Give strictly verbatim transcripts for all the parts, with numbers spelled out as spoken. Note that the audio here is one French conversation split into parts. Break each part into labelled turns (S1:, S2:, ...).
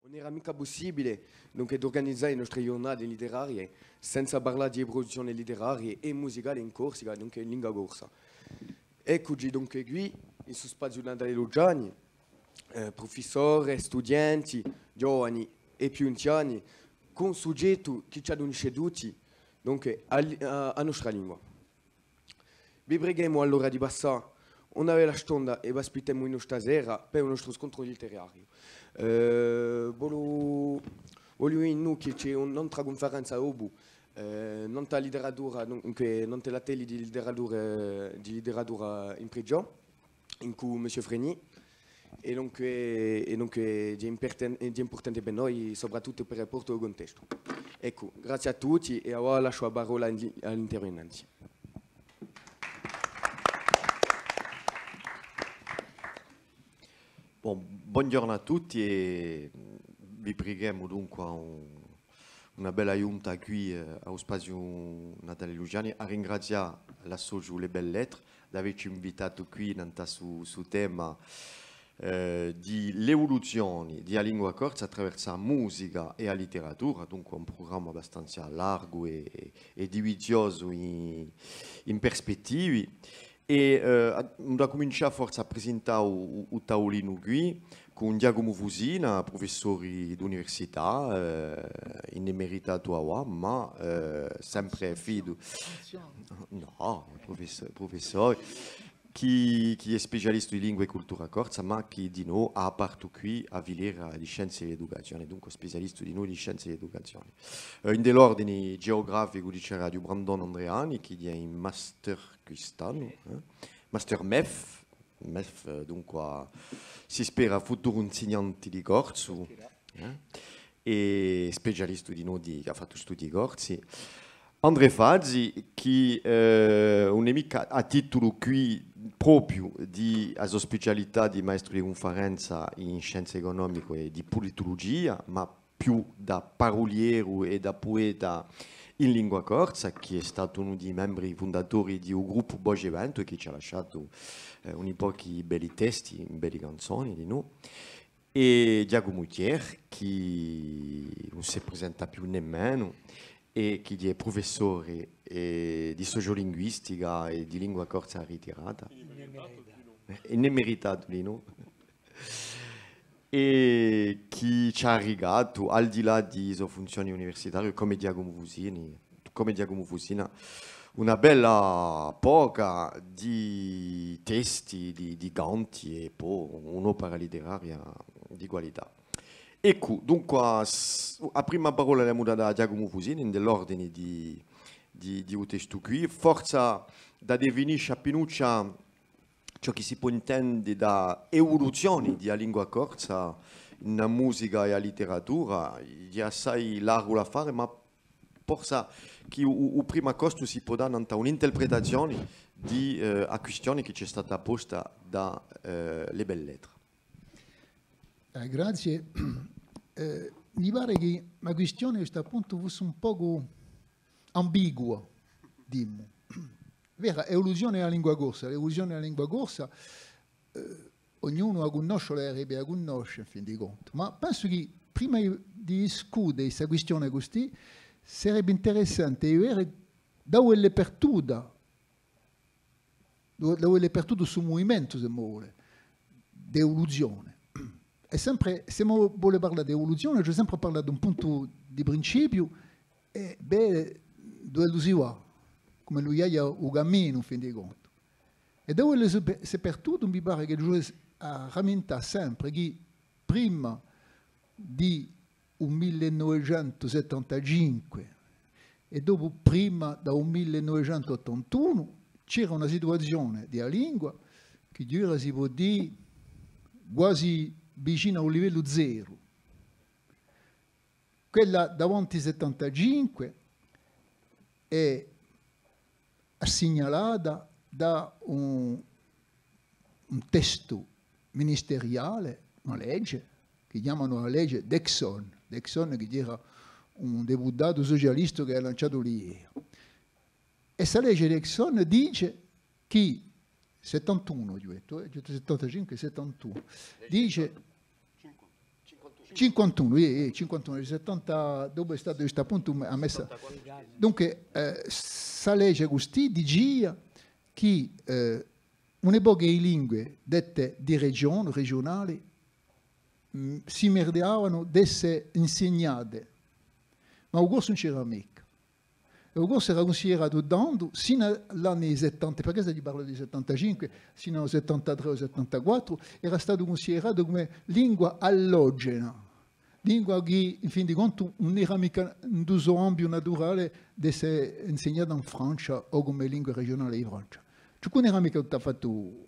S1: Non era mica possibile dunque, di organizzare le nostre giornate letterarie senza parlare di produzioni letterarie e musicali in Corsica, dunque in lingua corsa. Eccoci dunque qui, in suo spazio Natale Lugiani, eh, professori, studenti, giovani e più anziani, con un soggetto che ci unisce tutti dunque, a, a, a nostra lingua. Vi preghiamo allora di passare una bella stonda e vi aspettiamo stasera per il nostro scontro letterario. Eh, voglio, voglio in noi che c'è un'altra conferenza dopo, eh, non la letteratura, dunque, non la tele di letteratura, di letteratura in prigione, in cui M. Freni, e dunque, e dunque è, importante, è importante per noi, soprattutto per il porto contesto. Ecco, grazie a tutti e ora lascio la parola agli intervenenti.
S2: Bon, buongiorno a tutti e vi preghiamo dunque un, una bella giunta qui eh, allo spazio Natale Lugiani a ringraziare la Soju Le Belle Lettre di averci invitato qui su, su tema eh, di l'evoluzione della lingua corsa attraverso la musica e la letteratura, dunque un programma abbastanza largo e, e, e divisioso in, in prospettive. E eh, da cominciare forse a presentare il tavolino qui con Giacomo Fusina, professore d'università, eh, in emeritato a U A M, ma eh, sempre fido. No, professore, professore chi, chi è specialista di lingua e cultura corsa, ma che di noi ha parto qui a Vilera di scienze e educazione, dunque specialista di noi di scienze e educazione. Eh, in dell'ordine geografico dice Radio Brandon Andreani, che è in master quest'anno, eh? Master M E F, M E F dunque si spera futuro insegnante di corso, eh? E specialista di noi di, che ha fatto studi corsi. Andrea Fazzi, che è un nemico a titolo qui proprio di a specialità di maestro di conferenza in scienze economiche e di politologia, ma più da paroliero e da poeta in lingua corsa, che è stato uno dei membri fondatori di un gruppo Boge Evento e che ci ha lasciato eh, un pochi belli testi, belle canzoni di noi. E Giacomo Mutier, che non si presenta più nemmeno, e che è professore eh, di sociolinguistica e di lingua corsa ritirata. In emeritato di noi. E chi ci ha arrivato al di là di sue funzioni universitarie come Giacomo Fusini, come Giacomo Fusina, una bella poca di testi, di, di canti e poi un'opera letteraria di qualità. Ecco, dunque, a prima parola la muda da Giacomo Fusini, nell'ordine di, di, di un testo qui, forza da definisce a Pinuccia ciò che si può intendere da evoluzione della lingua corsa in musica e a letteratura, è assai largo da fare, ma forse che il primo costo si può dare un'interpretazione di eh, a questione che ci è stata posta da eh, Le Belle Lettre.
S3: Eh, grazie. Eh, mi pare che la questione a questo punto fosse un poco ambigua, dimmo. Vera, evoluzione della lingua corsa. L'evoluzione della lingua corsa, eh, ognuno la conosce, la rebe la conosce, in fin di conto. Ma penso che prima di discutere questa questione così, sarebbe interessante vedere da dove è pertuda, da dove è pertudo sul movimento, se vuole, di evoluzione. E sempre, se vuole parlare di evoluzione, c'è sempre parlare di un punto di principio, e beh, dove lo si va, come lui ha il cammino, in fin di conto. E dove si pertudo, mi pare che bisogna rammentare sempre che prima di un millenovecentosettantacinque e dopo prima da un millenovecentottantuno c'era una situazione della lingua che ora si può dire quasi vicino a un livello zero. Quella davanti al settantacinque è segnalata da un, un testo ministeriale, una legge, che chiamano la legge Dexon, Dexon che era un deputato socialista che ha lanciato lì. E questa legge Dexon dice che settantuno, ho detto, eh, settantacinque settantuno, dice cinquantuno, eh, cinquantuno, settanta, dopo è stato questo appunto a messa. Dunque, eh, sa legge così dice che eh, un'epoca di lingue dette di regione, regionali, mh, si meritavano di essere insegnate, ma il corso non c'era mica. Il corso era considerato dando sino agli anni settanta, perché si parla di settantacinque, sino al settantatré o settantaquattro, era stato considerato come lingua allogena, lingua che, in fin di conto, non era mica un uso ampio naturale di essere insegnata in Francia o come lingua regionale di Francia. Cioè, non era mica tutto fatto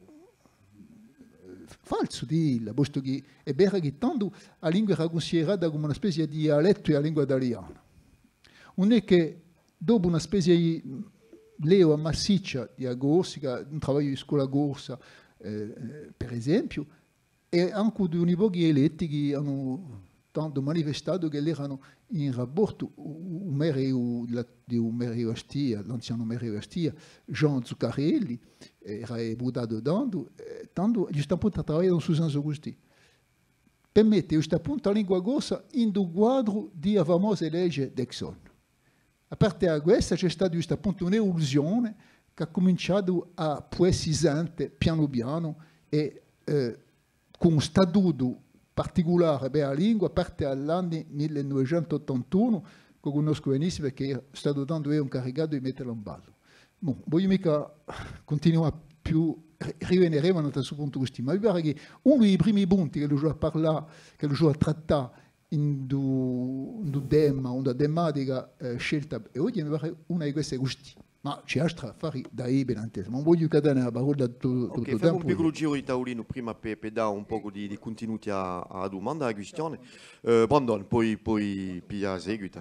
S3: falso, di posto che è vero che tanto la lingua era considerata come una specie di dialetto della lingua italiana. Non è che dopo una specie di leva massiccia di agorsica, un lavoro di scuola corsa, eh, per esempio, e anche di un'epoca eletti che hanno tanto manifestato che erano in rapporto un mereo di un mereo Astia, l'anziano mereo Astia, Jean Zuccarelli, era buttato tanto, tanto giusto appunto a lavorare in questo senso così. Permette giusto appunto la lingua corsa in un quadro di famose legge d'Exxon. A parte da questa c'è stata giusto appunto un'evoluzione che ha cominciato a poetizzare piano piano e eh, con un statuto particolare per la lingua a partire dall'anno millenovecentottantuno, che conosco benissimo perché è stato tanto io incaricato di metterlo in ballo. Bon, voglio mica continuare più, riveneremo da questo punto di vista, ma mi pare che uno dei primi punti che lo gioco a parlare, che lo gioco a trattare in un tema, una tematica eh, scelta, e oggi mi pare una di queste gusti. Ma c'è altro a fare da Ibenantes, non voglio cadere la parola tutto
S2: okay,
S3: il tempo.
S2: Facciamo un piccolo giro di tavolino prima per, per dare un po' di, di contenuti alla domanda, alla questione. Eh, Brandon, poi, poi pia seguita.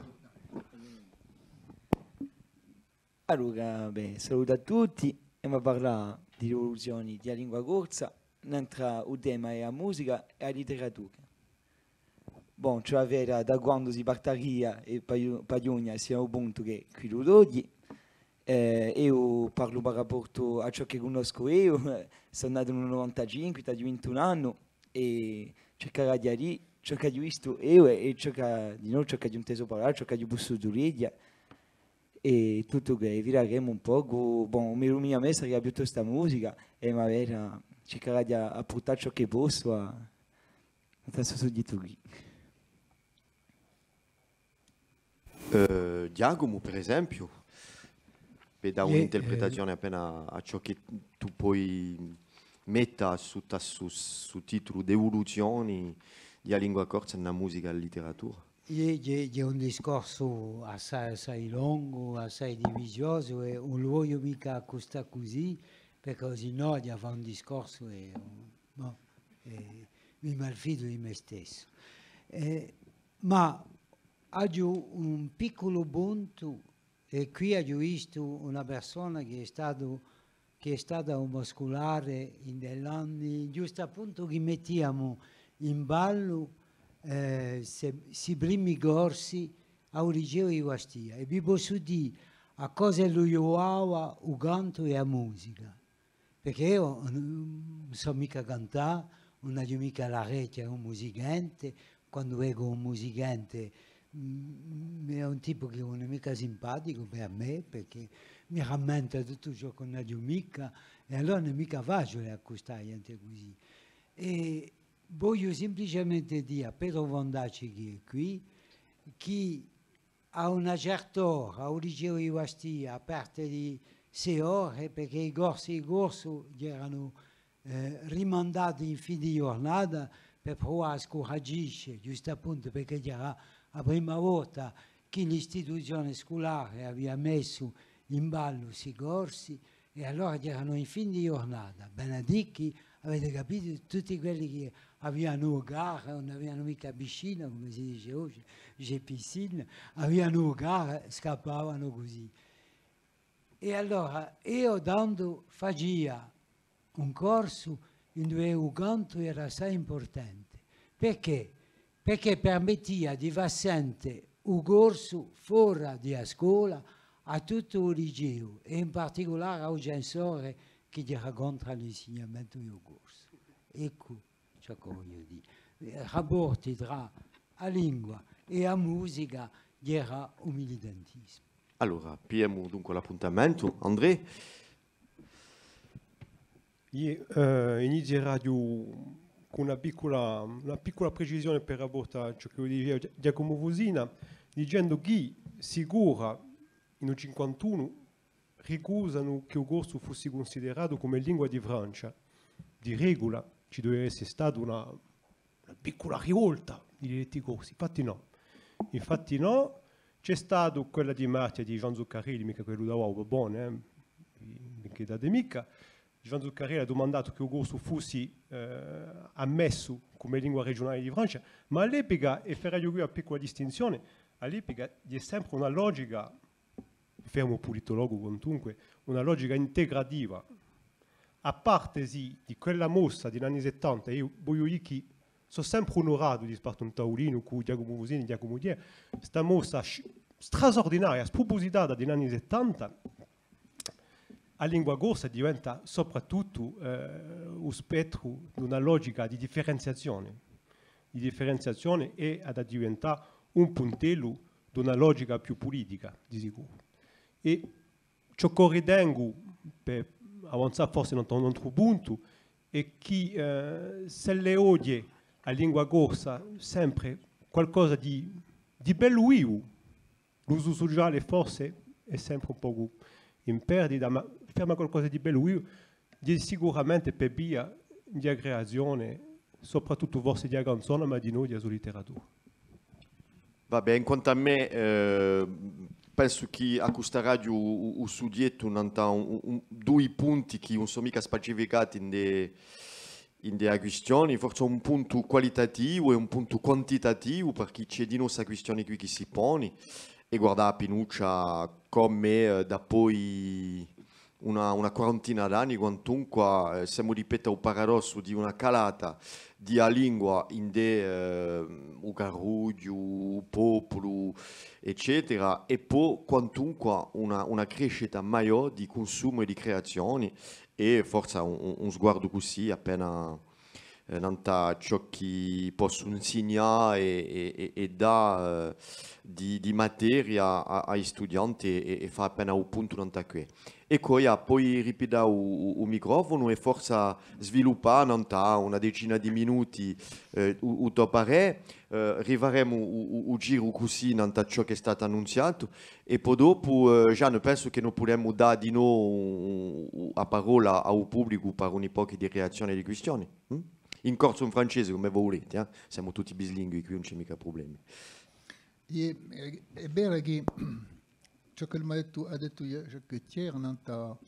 S4: Allora, beh, saluto a tutti e mi parla di rivoluzioni di lingua corsa, tra il tema e la musica e la letteratura. Bon, cioè vera da quando si partaria e Pagugna sia un punto che qui lo dogli. Eh, io parlo per rapporto a ciò che conosco io, sono nato nel novantacinque, ho ventuno anni e cercherò di dire ciò che ho visto io e ciò che di noi ciò che ho inteso parlare, ciò che ho vissuto l'idea e tutto che vireremo un po', bon, mi mia messa che ha piuttosto questa musica e magari cercherò di apportare ciò che posso a questo soggetto qui.
S2: Uh, Giacomo, per esempio, per dare
S5: Yeah,
S2: un'interpretazione appena a ciò che tu puoi mettere su, su, su titolo d'evoluzioni della lingua corsa nella musica e nella letteratura.
S5: C'è un discorso assai, assai lungo, assai divisioso e non lo voglio mica accostare così, perché così no, di fare un discorso e, no, e mi malfido di me stesso. Eh, ma ho un piccolo punto e qui ho visto una persona che è, stato, che è stata un muscolare in degli anni, giusto appunto che mettiamo in ballo eh, se, si primi corsi a un liceo di Guastia e vi posso dire a cosa lo io il canto e la musica, perché io non so mica cantare, non ho mica la rete un musicante, quando vedo un musicante è un tipo che non è mica simpatico per me perché mi rammenta tutto ciò che non ho mica e allora non è mica facile accostare gente così. E voglio semplicemente dire a Pedro Vondaci che è qui che a una certa ora al liceo di Guastia a parte di sei ore perché i corsi i corsi erano eh, rimandati in fine di giornata per provare a scoraggisce giusto appunto perché era la prima volta che l'istituzione scolare aveva messo in ballo questi corsi e allora erano in fin di giornata. Benedicchi, avete capito, tutti quelli che avevano gara, non avevano mica piscina, come si dice oggi, c'è piscina, avevano gara, scappavano così. E allora io dando fagia un corso in cui il canto era assai importante. Perché? Perché permetteva di far sentire un corso fuori dalla scuola a tutto il liceo e in particolare al censore che era contro l'insegnamento del corso. Ecco ciò che voglio dire. I rapporti tra a lingua e a musica era un militantismo.
S2: Allora, abbiamo dunque l'appuntamento. André?
S6: Io eh, inizierò con una piccola, una piccola precisione per rapportare ciò che diceva Giacomo Fusina, dicendo che sicura in cinquantuno ricusano che il corso fosse considerato come lingua di Francia. Di regola ci doveva essere stata una, una piccola rivolta di diretti corsi, infatti no. Infatti no, c'è stata quella di Martia di Jean Zuccarelli, mica quello da Uova, buono, eh? Che date mica. Jean Zuccarelli ha domandato che il corso fosse eh, ammesso come lingua regionale di Francia, ma all'epoca, e farei qui una piccola distinzione, all'epoca è sempre una logica, fermo politologo quantunque, una logica integrativa. A parte sì, di quella mossa degli anni settanta, io voglio dire che sono sempre onorato di spartire un tavolino con Giacomo Fusini e Giacomo Dier, questa mossa straordinaria, spropositata degli anni settanta, a lingua corsa diventa soprattutto eh, un spettro di una logica di differenziazione, di differenziazione e ad diventare un puntello di una logica più politica, di sicuro. E ciò che ritengo, per avanzare forse non un altro punto, è che eh, se le odie a lingua corsa sempre qualcosa di, di bello vivo, l'uso sociale forse è sempre un po' in perdita, ma ferma qualcosa di bello vivo, di sicuramente per via di aggregazione, soprattutto forse di canzone, ma di noi di letteratura.
S2: Vabbè, in quanto a me, eh, penso che a questa radio ho studiato un, un, due punti che non sono mica specificati in de, in delle questioni, forse un punto qualitativo e un punto quantitativo, perché c'è di nostra questione qui che si pone, e guarda Pinuccia come eh, da poi una, una quarantina d'anni, quantunque eh, siamo ripeto il paradosso di una calata di a lingua in de eh, u garuglio, u popolo, eccetera, e poi quantunque una, una crescita maggiore di consumo e di creazioni, e forse un, un sguardo così appena eh, nanta ciò che posso insegnare e, e, e dà eh, di, di materia ai studenti e, e fa appena un punto nanta qui. E poi, poi ripida il microfono e forse sviluppare una decina di minuti eh, il tuo parere, eh, arriveremo il giro così in ciò che è stato annunziato e poi dopo eh, già ne penso che non possiamo dare di nuovo la parola al pubblico per un po' di reazione e di questioni. Hm? In corso in francese come volete, eh? Siamo tutti bislingui qui, non c'è mica problemi.
S3: È, è vero che ciò che ha detto, ha detto Jacques non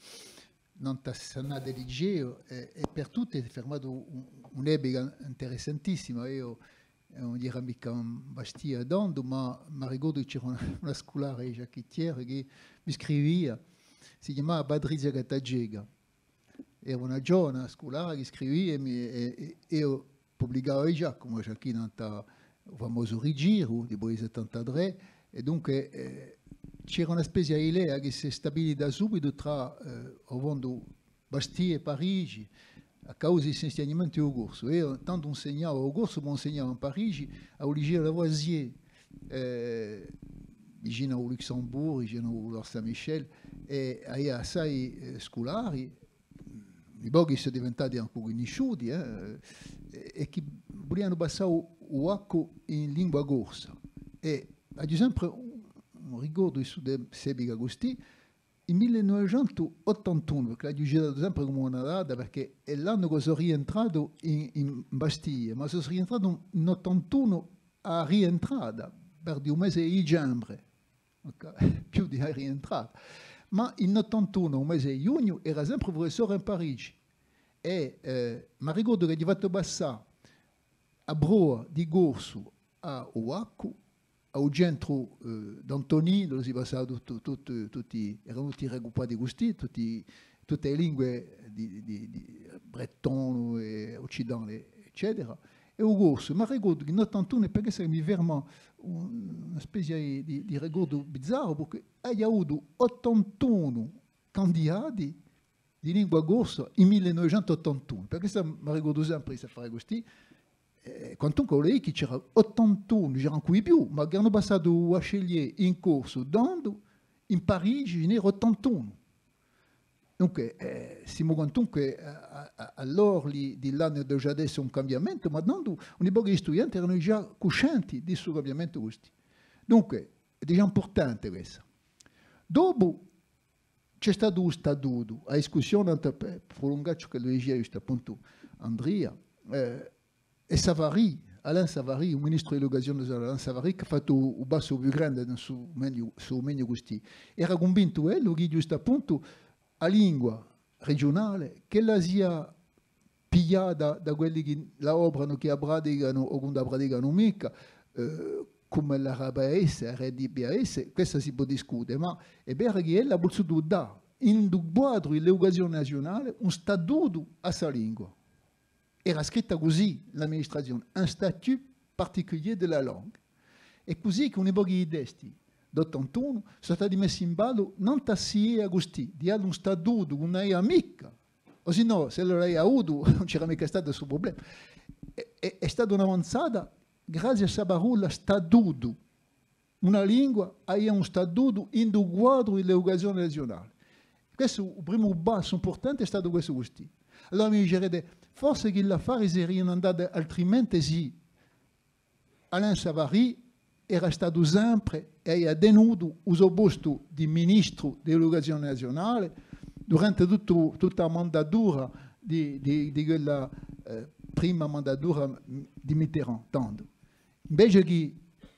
S3: ha sanato del liceo e, e per tutti è fermato un'epoca interessantissima. Io non dirò mica un bastia d'ando, ma mi ricordo che c'era una, una scolare Jacques che mi scriveva, si chiamava Patrizia Cattagega. Era una giovane scolare che scriveva e, e, e io pubblicavo già come Jacques non ha il famoso rigiro di poi settantatré e dunque eh, c'era una specie di idea che si stabilì da subito tra eh, Bastia e Parigi a causa degli insegnamenti del corso. Io tanto insegnavo il corso, ma insegnavo a Parigi, al liceo Lavoisier, eh, vicino al Luxembourg, vicino a Saint-Michel, e ai assai eh, scolari, i pochi sono diventati un po' conosciuti, eh, e che volevano passare il acqua in lingua corsa. E ad esempio, un ricordo su Sebi Agostì, in millenovecentottantuno, perché l'ho girato sempre come una data, perché è l'anno che sono rientrato in, in Bastiglia, ma sono rientrato in ottantuno a rientrata, per di un mese di dicembre, okay? Più di rientrata. Ma in ottantuno, un mese di giugno, era sempre professore in Parigi. E eh, mi ricordo che gli ho fatto passare a Broa di Corso a Oacu, al centro eh, d'Antoni, dove si passava tutto, tutto, tutti, erano tutti raggruppati così, tutti, tutte le lingue di, di, di bretone, e occidentale, eccetera. E ho corso, ma ricordo che in ottantuno, perché mi ferma una specie di, di ricordo bizzarro, perché hai avuto ottantuno candidati di lingua corsa in millenovecentottantuno, perché mi ricordo sempre di fare così, eh, quantunque lei che c'era ottantuno, c'erano qui più, ma che hanno passato a scegliere in corso d'ando, in Parigi ce n'era ottantuno. Dunque, eh, siamo quantunque all'orli dell'anno di già adesso un cambiamento, ma non un po' di studenti erano già coscienti di questo cambiamento. Dunque, è già importante questo. Dopo c'è stato un statuto, a discussione per prolungare ciò che lo diceva appunto Andrea, eh, e Savary, Alain Savary, il ministro dell'educazione Alain Savary, che ha fatto un basso più grande sul meglio gusti, era convinto quello che giusto appunto a lingua regionale che la sia pigliata da quelli che la operano, che abradicano o non abradicano mica, eh, come l'arabaese, l'RDBAS, questo si può discutere, ma è vero che ella ha voluto dare in un quadro dell'educazione nazionale un statuto a sa lingua. Era scritta così l'amministrazione, un statut particolare della lingua. E così che un po' di testi d'ottantuno sono stati messi in ballo non tassi a gusti, di un statuto, una amica, o se no, se lo hai avuto non c'era mica stato questo problema. È, è, è stata un'avanzata grazie a Sabarulla statuto, una lingua ha un statuto in un quadro dell'educazione nazionale. Questo il primo passo importante è stato questo gusti. Allora mi direte, forse che l'affare sarebbe andato altrimenti sì. Alain Savary era stato sempre e ha tenuto il posto di ministro dell'educazione nazionale durante tutto, tutta la mandatura di, di, di quella eh, prima mandatura di Mitterrand. Tanto. Invece che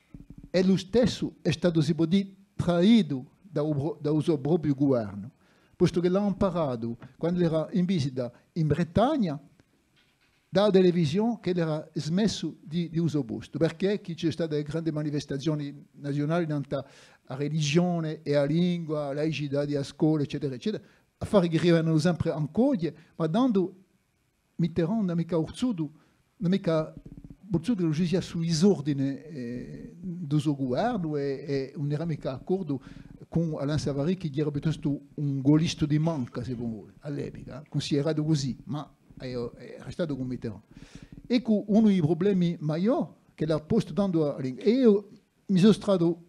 S3: è lo stesso è stato, si può dire, traito dal suo proprio governo, posto che l'ha imparato quando era in visita in Bretagna, dalla televisione che era smesso di, di uso posto, perché ci sono state grandi manifestazioni nazionali nella religione e la lingua, la laicità di scuola, eccetera, eccetera, affari che arrivano sempre ancora, ma dando Mitterrand non è mica orzuto, non è mica orzuto che ci sia sui ordini eh, del suo governo e, e non era mica d'accordo con Alain Savary che era piuttosto un golista di manca, se vuole, all'epoca, considerato così, ma è restato con Mitterrand. Ecco uno dei problemi maggiori che l'ha posto dando a lingua. E io mi sono stato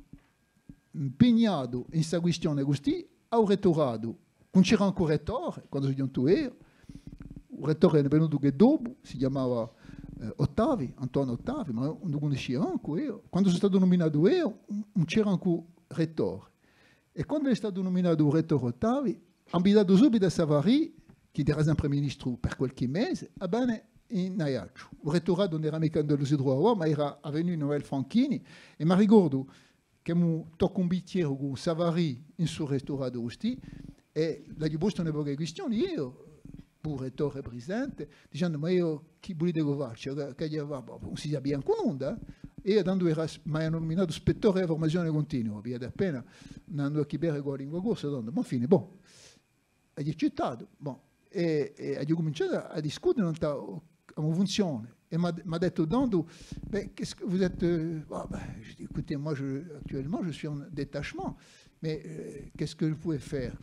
S3: impegnato in questa questione così, ho ritornato, non c'era ancora rettore, quando sono venuto io, il rettore è venuto che dopo, si chiamava eh, Ottavi, Antonio Ottavi, ma non conoscevo ancora io. Quando sono stato nominato io, non c'era ancora rettore. E quando è stato nominato il rettore Ottavi, ho invitato subito a Savary, che era sempre ministro per qualche mese, a bene in Ajaccio. Il rettorato non era mica dello Sidroa, ma era venuto Noel Franchini, e mi ricordo che mi tocco un bicchiere con Savary in suo rettorato così, e la gli posto una poche questioni, io, pur rettore presente, dicendo, ma io chi volete farci? Che gli va, non si sa bianco nulla, e quando era, mi hanno nominato ispettore di formazione continua, via da appena, andando a chiedere con la lingua corsa, ma fine, boh, hai accettato, boh. E, e ho cominciato a discutere come funziona. Et m'a dit Dando, qu'est-ce que vous êtes euh, ah, ben, je dis, écoutez, moi, je, actuellement, je suis en détachement, mais euh, qu'est-ce que je pouvais faire?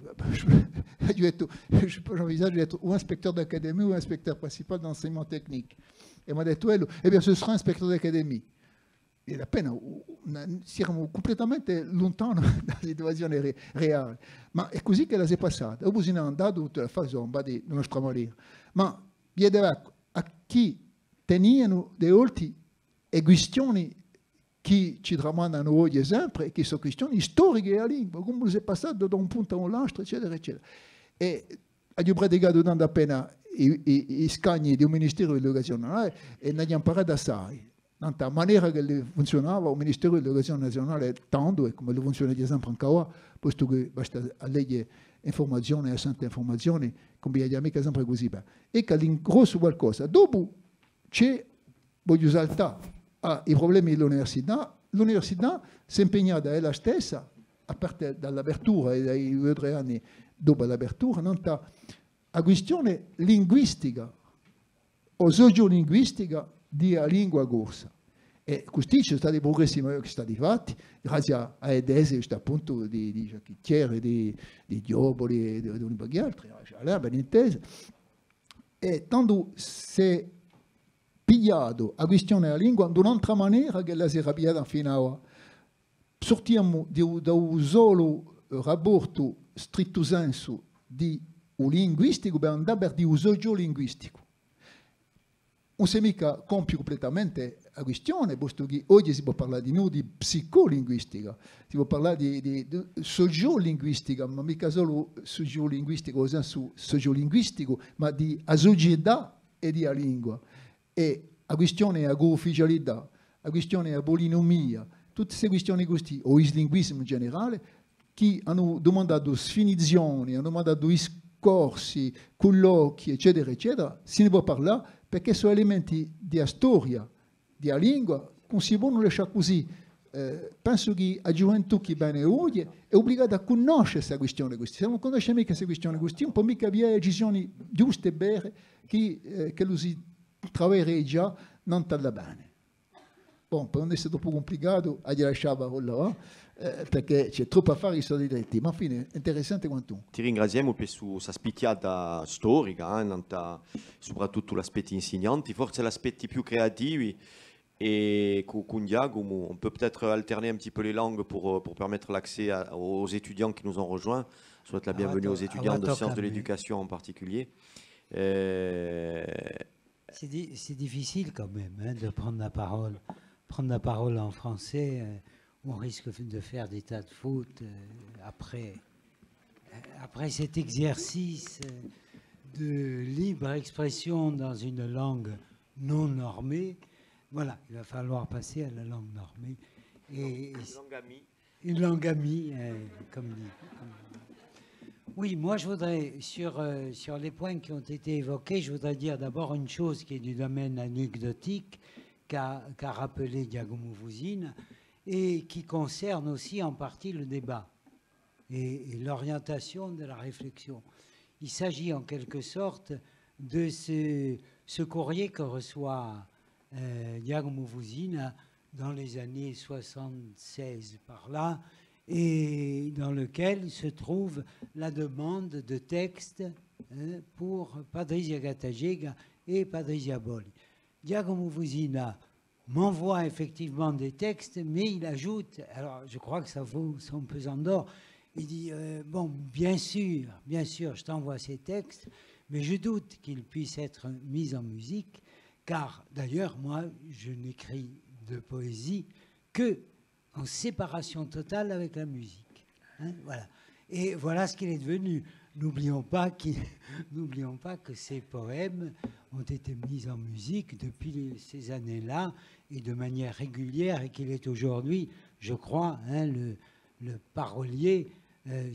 S3: J'envisage d'être ou inspecteur d'académie ou inspecteur principal d'enseignement technique. Et m'a dit, eh bien, ce sera inspecteur d'académie. E appena siamo completamente lontani dalla situazione reale, ma è così che la si è passata. Dopo si è andato tutta la fase di nostra maniera, ma chiedeva a chi tenivano dei olti e questioni che ci tramandano oggi sempre, e che sono questioni storiche della lingua, come si è passato da un punto a un altro, eccetera, eccetera. E abbiamo praticato tanto appena i, i, i scagni del Ministero dell'Educazione e ne abbiamo imparato assai. La maniera che funzionava il Ministero dell'Educazione Nazionale tanto e come lo funziona ad esempio anche ora, posto che basta leggere informazioni e sente informazioni, come gli amici sempre così. E che all'ingrosso qualcosa. Dopo c'è, voglio saltare, ah, i problemi dell'università. L'università si è impegnata ella stessa, a parte dall'apertura e dai due o tre anni dopo l'apertura, non sta a questione linguistica o sociolinguistica di lingua corsa. E così ci sono stati progressi che sono stati fatti, grazie a Edese, appunto, di, di Giacchittieri, di, di Dioboli e di, di un po' di altri, ben intese. E tanto si è pigliato la questione della lingua in un'altra maniera che la si era pigliata fino a ora. Sortiamo da un solo rapporto stretto senso di un linguistico per andare per un sociolinguistico. Non si mica compie completamente la questione, posto che oggi si può parlare di noi di psicolinguistica, si può parlare di, di, di sociolinguistica, ma mica solo sociolinguistico nel senso sociolinguistico, ma di a società e di a lingua. E la questione è la ufficialità, la questione è la polinomia, tutte queste questioni così, o il linguismo in generale, che hanno domandato sfinizioni, hanno domandato discorsi, colloqui, eccetera, eccetera, se ne può parlare perché sono elementi di storia, di lingua, non si possono lasciare così. Eh, penso che la gioventù che bene oggi è obbligata a conoscere questa questione. Se non conosce mica questa questione, non può mica avere decisioni giuste e belle che, eh, che lo si troverebbe già non tanto bene. Bon, per non essere troppo complicato, gli lasciava là, eh, perché c'è troppo a fare i soldi diretti, ma alla fine è interessante quanto.
S2: Ti ringraziamo per questa spicchiata storica, eh, soprattutto gli aspetti insegnanti, forse gli aspetti più creativi. Et con Giacomo, on peut peut-être alterner un petit peu les langues pour, pour permettre l'accès aux étudiants qui nous ont rejoints. Je souhaite la bienvenue aux étudiants de sciences de l'éducation en particulier. Euh...
S5: C'est di difficile quand même hein, de prendre la parole. Prendre la parole en français, euh, on risque de faire des tas de fautes euh, après, euh, après cet exercice de libre expression dans une langue non normée. Voilà, il va falloir passer à la langue normée. Et,
S2: une langue amie.
S5: Une langue amie, euh, comme dit. Comme... Oui, moi je voudrais, sur, euh, sur les points qui ont été évoqués, je voudrais dire d'abord une chose qui est du domaine anecdotique, qu'a qu'a rappelé Giacomo Fusina, et qui concerne aussi en partie le débat et, et l'orientation de la réflexion. Il s'agit en quelque sorte de ce, ce courrier que reçoit euh, Giacomo Fusina dans les années soixante-seize par là, et dans lequel se trouve la demande de texte hein, pour Patrizia Gattagega et Patrizia Bolli. Giacomo Fusina m'envoie effectivement des textes, mais il ajoute, alors je crois que ça vaut son pesant d'or, il dit, euh, bon, bien sûr, bien sûr, je t'envoie ces textes, mais je doute qu'ils puissent être mis en musique, car d'ailleurs, moi, je n'écris de poésie que en séparation totale avec la musique. Hein, voilà. Et voilà ce qu'il est devenu. N'oublions pas, n'oublions pas que ces poèmes ont été mis en musique depuis ces années-là et de manière régulière, et qu'il est aujourd'hui, je crois, hein, le, le parolier, euh,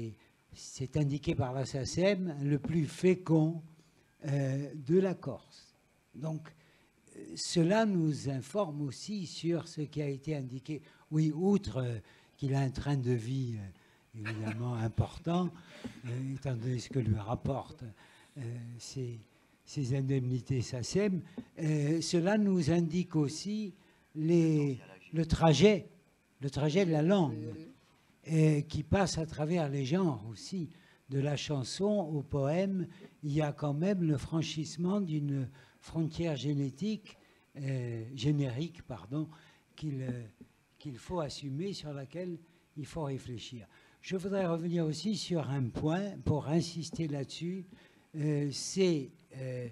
S5: c'est indiqué par la S A C E M, le plus fécond euh, de la Corse. Donc, euh, cela nous informe aussi sur ce qui a été indiqué. Oui, outre euh, qu'il a un train de vie euh, évidemment important, euh, étant donné ce que lui rapporte euh, ces, ces indemnités S A C E M, euh, cela nous indique aussi les, le trajet, le trajet de la langue, euh, qui passe à travers les genres aussi, de la chanson au poème. Il y a quand même le franchissement d'une frontière génétique, euh, générique, pardon, qu'il euh, qu'il faut assumer, sur laquelle il faut réfléchir. Je voudrais revenir aussi sur un point pour insister là-dessus. Euh, c'est, euh,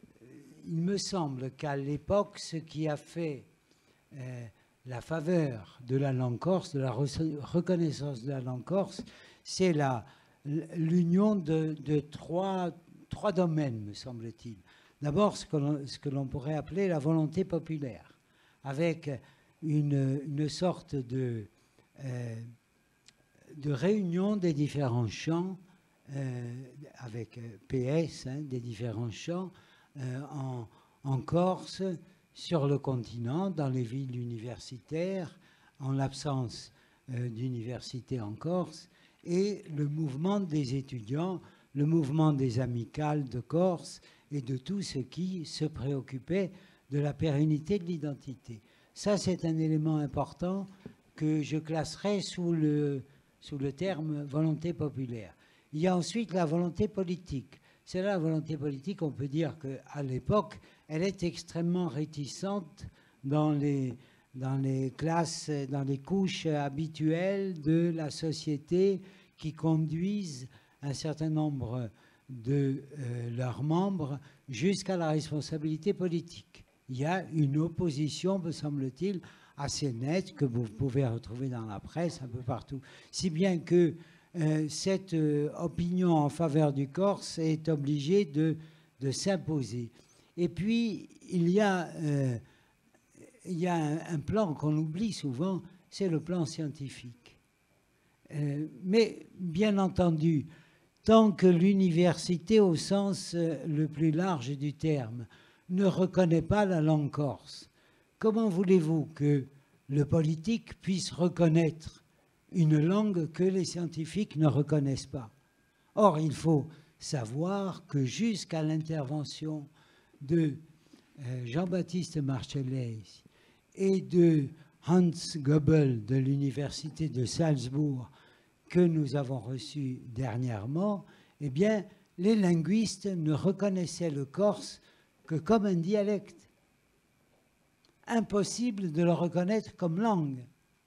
S5: il me semble qu'à l'époque, ce qui a fait euh, la faveur de la langue corse, de la reconnaissance de la langue corse, c'est l'union de, de trois, trois domaines, me semble-t-il. D'abord, ce que l'on pourrait appeler la volonté populaire, avec une, une sorte de... Euh, de réunion des différents chants, euh, avec P S, hein, des différents chants euh, en, en Corse, sur le continent, dans les villes universitaires, en l'absence euh, d'université en Corse, et le mouvement des étudiants, le mouvement des amicales de Corse, et de tout ce qui se préoccupait de la pérennité de l'identité. Ça, c'est un élément important que je classerais sous le... sous le terme volonté populaire. Il y a ensuite la volonté politique, c'est là la volonté politique. On peut dire qu'à l'époque, elle est extrêmement réticente dans les, dans les classes, dans les couches habituelles de la société qui conduisent un certain nombre de euh, leurs membres jusqu'à la responsabilité politique. Il y a une opposition, me semble-t-il, assez nette que vous pouvez retrouver dans la presse un peu partout. Si bien que euh, cette euh, opinion en faveur du Corse est obligée de, de s'imposer. Et puis, il y a, euh, il y a un, un plan qu'on oublie souvent, c'est le plan scientifique. Euh, mais, bien entendu, tant que l'université, au sens euh, le plus large du terme, ne reconnaît pas la langue corse, comment voulez-vous que le politique puisse reconnaître une langue que les scientifiques ne reconnaissent pas? Or, il faut savoir que jusqu'à l'intervention de euh, Jean-Baptiste Marcellais et de Hans Goebbels de l'université de Salzbourg, que nous avons reçu dernièrement, eh bien, les linguistes ne reconnaissaient le corse que comme un dialecte. Impossible de le reconnaître comme langue.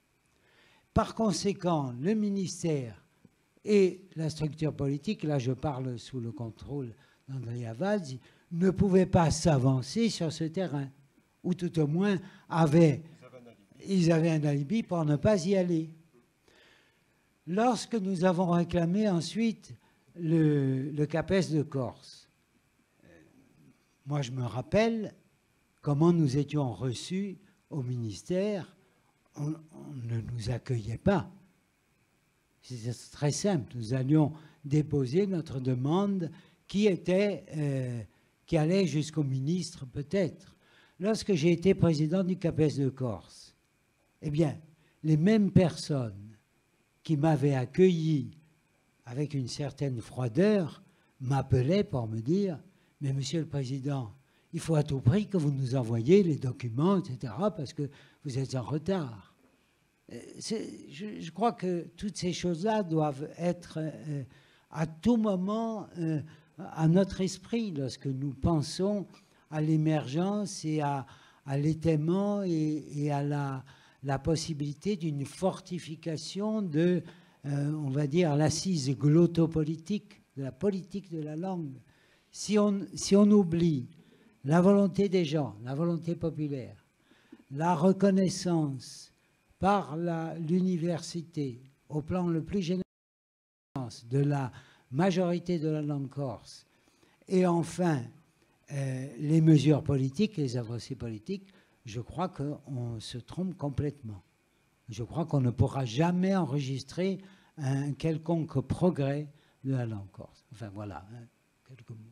S5: Par conséquent, le ministère et la structure politique, là je parle sous le contrôle d'Andrea Valzi, ne pouvaient pas s'avancer sur ce terrain, ou tout au moins avaient, ils avaient un alibi pour ne pas y aller. Lorsque nous avons réclamé ensuite le, le CAPES de Corse, moi je me rappelle comment nous étions reçus au ministère. On, on ne nous accueillait pas. C'était très simple. Nous allions déposer notre demande qui, était, euh, qui allait jusqu'au ministre peut-être. Lorsque j'ai été président du CAPES de Corse, eh bien, les mêmes personnes qui m'avaient accueilli avec une certaine froideur m'appelaient pour me dire « Mais Monsieur le Président, il faut à tout prix que vous nous envoyiez les documents, et cetera, parce que vous êtes en retard. » je, je crois que toutes ces choses-là doivent être euh, à tout moment euh, à notre esprit lorsque nous pensons à l'émergence et à, à l'étaiement et, et à la, la possibilité d'une fortification de, euh, on va dire, l'assise glottopolitique, de la politique de la langue. Si on, si on oublie la volonté des gens, la volonté populaire, la reconnaissance par l'université, au plan le plus général de la majorité de la langue corse, et enfin euh, les mesures politiques, les avancées politiques, je crois qu'on se trompe complètement. Je crois qu'on ne pourra jamais enregistrer un quelconque progrès de la langue corse. Enfin voilà, hein, quelques mots.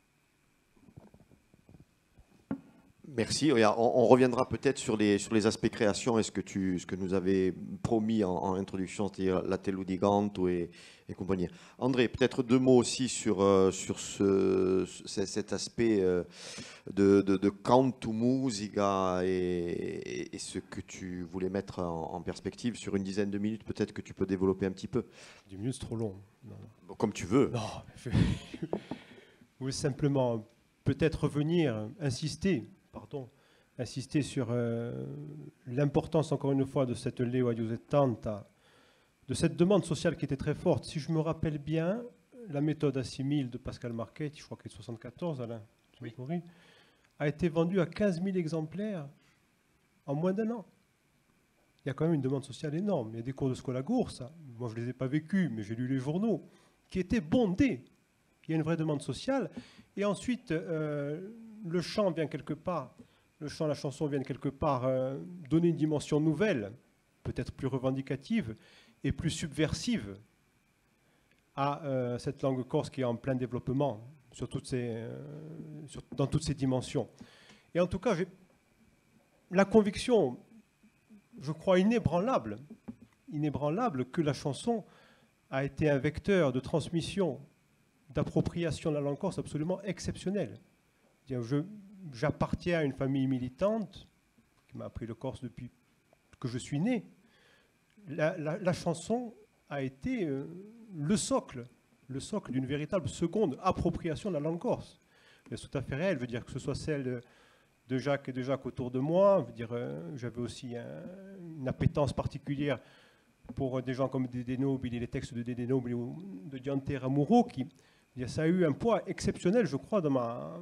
S2: Merci. On, on reviendra peut-être sur les, sur les aspects création et ce que, tu, ce que nous avais promis en, en introduction, c'est-à-dire la Teludigante et, et compagnie. André, peut-être deux mots aussi sur, euh, sur ce, cet aspect euh, de, de, de canto musica et, et, et ce que tu voulais mettre en, en perspective sur une dizaine de minutes. Peut-être que tu peux développer un petit peu.
S6: dix minutes, c'est trop long. Non.
S2: Bon, comme tu veux.
S6: Non, ou simplement peut-être revenir, insister. Pardon, insister sur euh, l'importance, encore une fois, de cette Leo Aiusettanta, de cette demande sociale qui était très forte. Si je me rappelle bien, la méthode assimile de Pascal Marchetti, je crois qu'elle est soixante-quatorze, Alain, oui, a été vendue à quinze mille exemplaires en moins d'un an. Il y a quand même une demande sociale énorme. Il y a des cours de Scolagoursa, moi je ne les ai pas vécus, mais j'ai lu les journaux, qui étaient bondés. Il y a une vraie demande sociale. Et ensuite, euh, le chant vient quelque part, le chant, la chanson viennent quelque part euh, donner une dimension nouvelle, peut-être plus revendicative et plus subversive à euh, cette langue corse qui est en plein développement sur toutes ces, euh, sur, dans toutes ces dimensions. Et en tout cas, j'ai la conviction, je crois inébranlable, inébranlable que la chanson a été un vecteur de transmission, d'appropriation de la langue corse absolument exceptionnel. J'appartiens à une famille militante qui m'a appris le corse depuis que je suis né. La, la, la chanson a été euh, le socle, le socle d'une véritable seconde appropriation de la langue corse. Mais tout à fait réel, veut dire que ce soit celle de Jacques et de Jacques autour de moi, veut dire euh, j'avais aussi un, une appétence particulière pour des gens comme Dédé Nobili, les textes de Dédé Nobili ou de Diante Ramuro, qui ça a eu un poids exceptionnel, je crois, dans ma,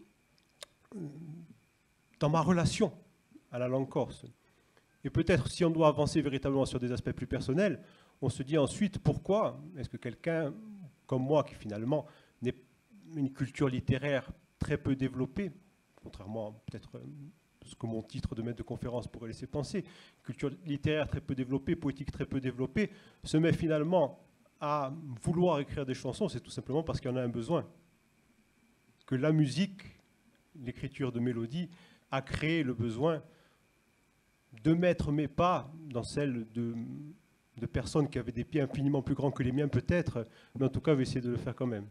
S6: dans ma relation à la langue corse. Et peut-être, si on doit avancer véritablement sur des aspects plus personnels, on se dit ensuite pourquoi est-ce que quelqu'un comme moi, qui finalement n'est une culture littéraire très peu développée, contrairement à peut-être ce que mon titre de maître de conférence pourrait laisser penser, culture littéraire très peu développée, poétique très peu développée, se met finalement à vouloir écrire des chansons, c'est tout simplement parce qu'il y en a un besoin. Que la musique, l'écriture de mélodies, a créé le besoin de mettre mes pas dans celle de, de personnes qui avaient des pieds infiniment plus grands que les miens peut-être, mais en tout cas, je vais essayer de le faire quand même.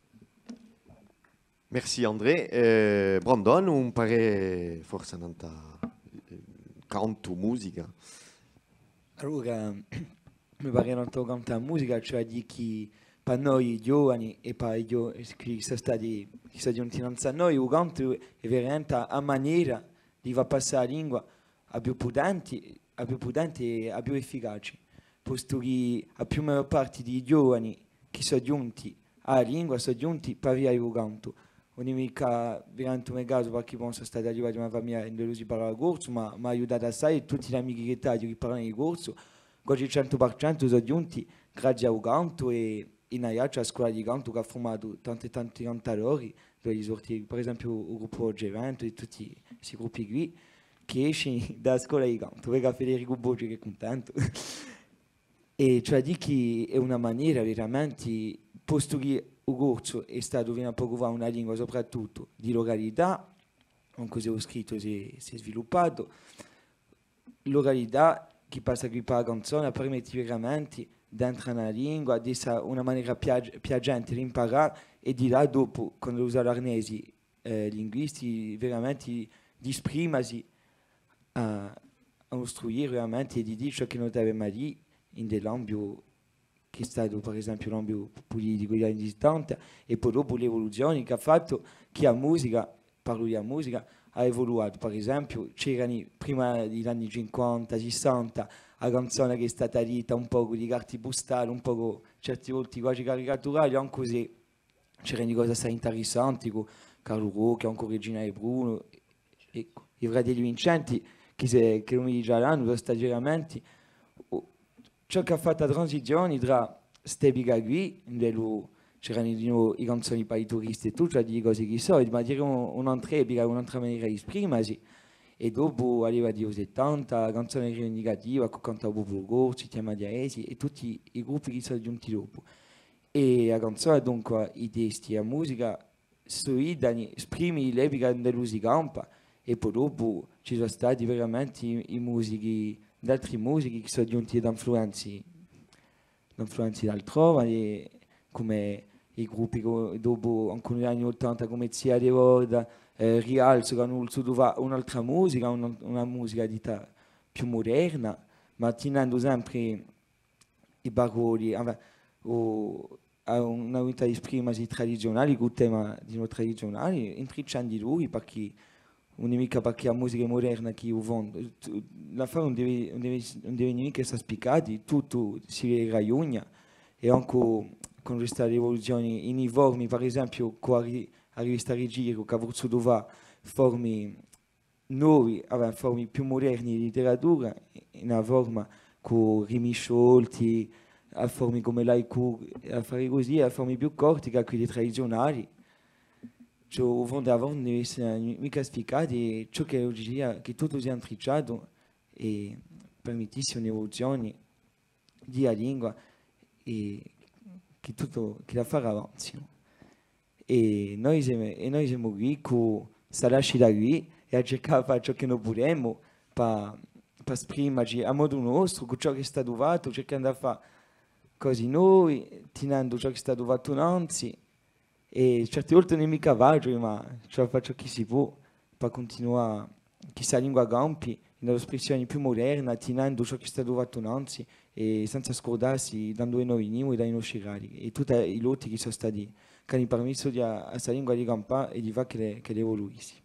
S2: Merci André. Eh, Brandon, un pare forse nanta canto, musica.
S4: Allora, mi pare non sto cantando musica, cioè di chi per noi giovani e per i giovani che sono stati, che sono giunti a noi, il canto è veramente a maniera di far passare la lingua a più potenti, a più potenti e a più efficaci, posto che la più maggior parte dei giovani che sono giunti alla lingua sono giunti per via del canto. Non è mica veramente un caso perché sono stati arrivati da una famiglia in cui si parlava corso, ma mi ha aiutato assai e tutti gli amici che ho che parlano di corso, quasi il cento per cento sono giunti grazie al canto e in Aiaccia la scuola di canto che ha formato tanti tanti cantatori, dove sorti per esempio il gruppo G-venti e tutti questi gruppi qui che escono dalla scuola di canto, vega Federico Boggi che è contento. E cioè di che è una maniera veramente, posto che il corso è stato fino a poco fa una lingua soprattutto di località, con così ho scritto si, si è sviluppato, località che passa qui per la canzone permette veramente di entrare nella lingua, di essere una maniera piac- piacente di imparare e di là dopo, quando usa l'arnesi eh, linguisti, veramente di esprimersi a, a costruire veramente e di dire ciò che non aveva mai detto in dell'ambito che è stato per esempio l'ambito politico degli anni settanta e poi dopo le evoluzioni che ha fatto che la musica, parlo di musica, ha evoluto. Per esempio c'erano prima degli anni cinquanta, sessanta la canzone che è stata detta un po' di carte postali, un po' certi volti quasi caricaturali, anche se c'erano cose assai interessanti con Carlo Rocchi, anche Regina e Bruno, ecco, i fratelli Vincenti che, se, che non mi diranno sono stati veramente ciò che ha fatto la transizione tra queste qui, c'erano di nuovo i canzoni per i turisti e tutto, cioè di cose che so, ma dire un'altra epica, un'altra maniera di esprimersi. E dopo arriva di settanta, la canzone rivendicativa, che canta Popolo Corso, Chiama di Aesi e tutti i gruppi che sono giunti dopo. E la canzone, dunque, i testi e la musica, solidani, esprimi l'epica dell'usi campa e poi dopo ci sono stati veramente i, i musici di altri musici che sono giunti da influenze, influenze altrove, come i gruppi che dopo, anche negli anni ottanta, come Zia De Vorda, eh, Rialzo, che hanno voluto un'altra musica, una, una musica dita più moderna, ma tenendo sempre i baroni, vabbè, o, a una unità di esprimersi tradizionale, con il tema di noi tradizionali, intrecciando lui, perché non è mica perché la musica moderna che io vendo, la fa non deve, non deve, non deve mica essere spiegati, tutto si raggiunge e anche con questa rivoluzione in i formi, per esempio con la rivista Rigiro che ha voluto fare forme nuove, forme più moderne di letteratura, in una forma con rimi sciolti, a forme come l'haiku, a fare così, a forme più corte che quelle tradizionali. Cioè, il fondo avant non deve essere mica spiegato e ciò che oggi è, che tutto sia intrecciato e permettesse un'evoluzione della lingua e che tutto che la farà avanti. E noi siamo, e noi siamo qui con Salasci da qui e a cercare di fare ciò che noi possiamo per, per esprimerci a modo nostro con ciò che è stato fatto, cercando di fare cose noi, tenendo ciò che è stato fatto innanzi. E certe volte non è mica facile, ma ce la faccio chi si può per continuare, chi sa lingua campi, nell'espressione più moderna, tenendo ciò che è stato fatto innanzi e senza scordarsi da dove noi veniamo e dai nostri cari e tutti i lotti che sono stati che hanno permesso di a questa lingua di campare e di fare che le, che le evoluissi.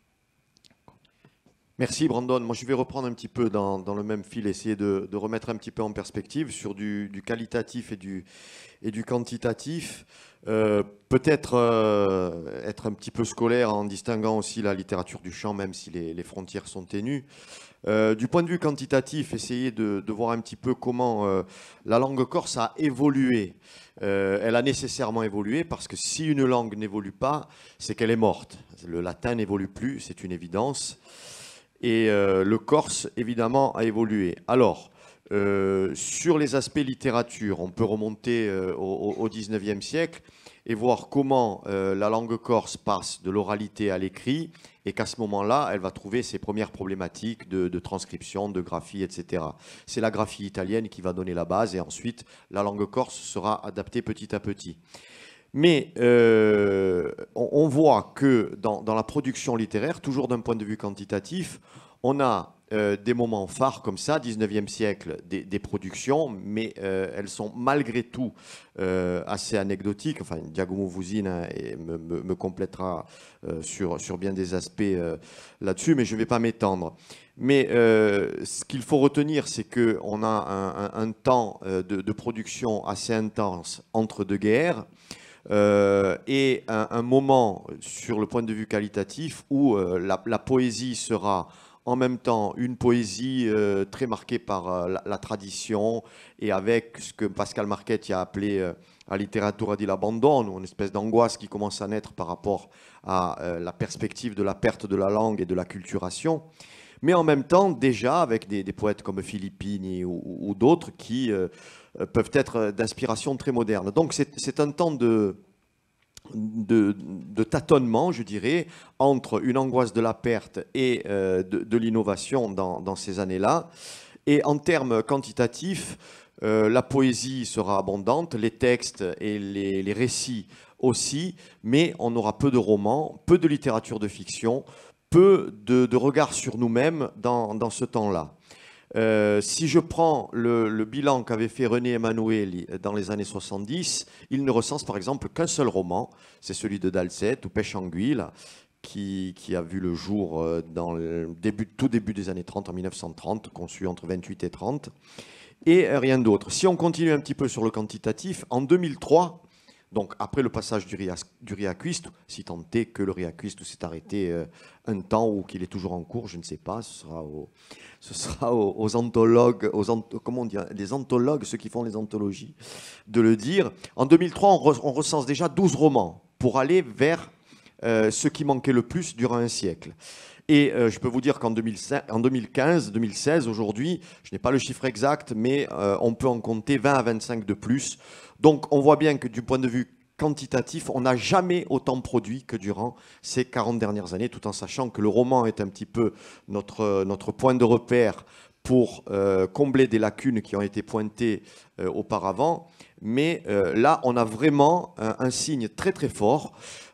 S2: Merci Brandon. Moi je vais reprendre un petit peu dans, dans le même fil, essayer de, de remettre un petit peu en perspective sur du, du qualitatif et du, et du quantitatif. Euh, Peut-être euh, être un petit peu scolaire en distinguant aussi la littérature du chant, même si les, les frontières sont ténues. Euh, du point de vue quantitatif, essayer de, de voir un petit peu comment euh, la langue corse a évolué. Euh, elle a nécessairement évolué parce que si une langue n'évolue pas, c'est qu'elle est morte. Le latin n'évolue plus, c'est une évidence. Et euh, le corse, évidemment, a évolué. Alors, euh, sur les aspects littérature, on peut remonter euh, au, au dix-neuvième siècle et voir comment euh, la langue corse passe de l'oralité à l'écrit et qu'à ce moment-là, elle va trouver ses premières problématiques de, de transcription, de graphie, et cetera. C'est la graphie italienne qui va donner la base et ensuite, la langue corse sera adaptée petit à petit. Mais euh, on, on voit que dans, dans la production littéraire, toujours d'un point de vue quantitatif, on a euh, des moments phares comme ça, dix-neuvième siècle, des, des productions, mais euh, elles sont malgré tout euh, assez anecdotiques. Enfin, Giacomo Vusina me, me, me complétera euh, sur, sur bien des aspects euh, là-dessus, mais je ne vais pas m'étendre. Mais euh, ce qu'il faut retenir, c'est qu'on a un, un, un temps de, de production assez intense entre deux guerres. Euh, et un, un moment sur le point de vue qualitatif où euh, la, la poésie sera en même temps une poésie euh, très marquée par euh, la, la tradition et avec ce que Pascal Marchetti a appelé euh, la littérature di l'abandon, une espèce d'angoisse qui commence à naître par rapport à euh, la perspective de la perte de la langue et de la culturation. Mais en même temps, déjà, avec des, des poètes comme Filippini ou, ou d'autres qui euh, peuvent être d'inspiration très moderne. Donc c'est un temps de, de, de tâtonnement, je dirais, entre une angoisse de la perte et euh, de, de l'innovation dans, dans ces années-là. Et en termes quantitatifs, euh, la poésie sera abondante, les textes et les, les récits aussi, mais on aura peu de romans, peu de littérature de fiction, peu de, de regard sur nous-mêmes dans, dans ce temps-là. Euh, si je prends le, le bilan qu'avait fait René Emanueli dans les années soixante-dix, il ne recense par exemple qu'un seul roman, c'est celui de Dalcet, ou Pêche Anguille, qui, qui a vu le jour dans le début, tout début des années trente, en mille neuf cent trente, conçu entre vingt-huit et trente, et rien d'autre. Si on continue un petit peu sur le quantitatif, en deux mille trois, donc après le passage du, ria, du Riacuisto, si tant est que le Riacuisto s'est arrêté euh, un temps ou qu'il est toujours en cours, je ne sais pas, ce sera, au, ce sera aux, aux anthologues, aux ant, comment on dit, les anthologues, ceux qui font les anthologies, de le dire. En deux mille trois, on, re, on recense déjà douze romans pour aller vers euh, ce qui manquait le plus durant un siècle. Et euh, je peux vous dire qu'en deux mille quinze, deux mille seize, aujourd'hui, je n'ai pas le chiffre exact, mais euh, on peut en compter vingt à vingt-cinq de plus. Donc on voit bien que du point de vue quantitatif, on n'a jamais autant produit que durant ces quarante dernières années, tout en sachant que le roman est un petit peu notre, notre point de repère pour euh, combler des lacunes qui ont été pointées euh, auparavant. Mais euh, là, on a vraiment un, un signe très très fort.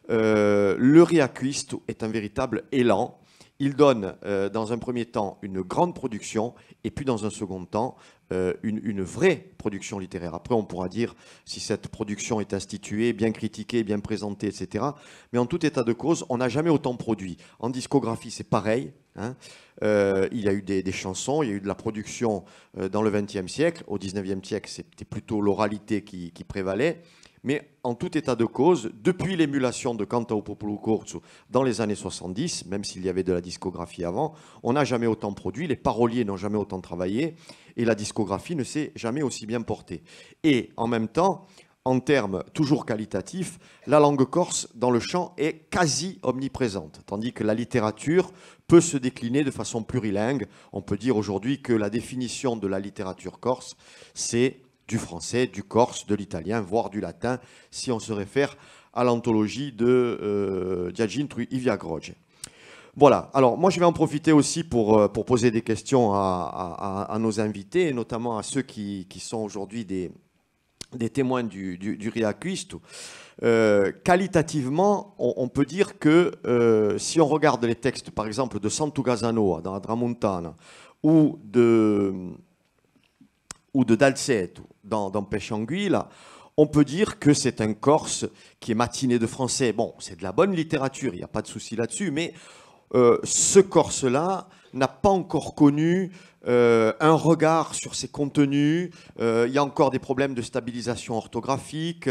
S2: Euh, le Riacuisto est un véritable élan. Il donne euh, dans un premier temps une grande production et puis dans un second temps euh, une, une vraie production littéraire. Après, on pourra dire si cette production est instituée, bien critiquée, bien présentée, et cetera. Mais en tout état de cause, on n'a jamais autant produit. En discographie, c'est pareil. Hein. Euh, il y a eu des, des chansons, il y a eu de la production euh, dans le vingtième siècle. Au dix-neuvième siècle, c'était plutôt l'oralité qui, qui prévalait. Mais en tout état de cause, depuis l'émulation de Canta o Popolo Corso dans les années soixante-dix, même s'il y avait de la discographie avant, on n'a jamais autant produit, les paroliers n'ont jamais autant travaillé, et la discographie ne s'est jamais aussi bien portée. Et en même temps, en termes toujours qualitatifs, la langue corse dans le chant est quasi omniprésente, tandis que la littérature peut se décliner de façon plurilingue. On peut dire aujourd'hui que la définition de la littérature corse, c'est du français, du corse, de l'italien, voire du latin, si on se réfère à l'anthologie de euh, Giacinto Iviagroge. Voilà, alors moi je vais en profiter aussi pour, pour poser des questions à, à, à nos invités, et notamment à ceux qui, qui sont aujourd'hui des, des témoins du, du, du Riacuisto. Euh, qualitativement, on, on peut dire que euh, si on regarde les textes, par exemple, de Santo Casanoa dans la Tramontana, ou de... ou de Dalceto dans, dans Pêche Anguilla, on peut dire que c'est un Corse qui est matiné de français. Bon, c'est de la bonne littérature, il n'y a pas de souci là-dessus, mais euh, ce Corse-là n'a pas encore connu euh, un regard sur ses contenus. Euh, il y a encore des problèmes de stabilisation orthographique.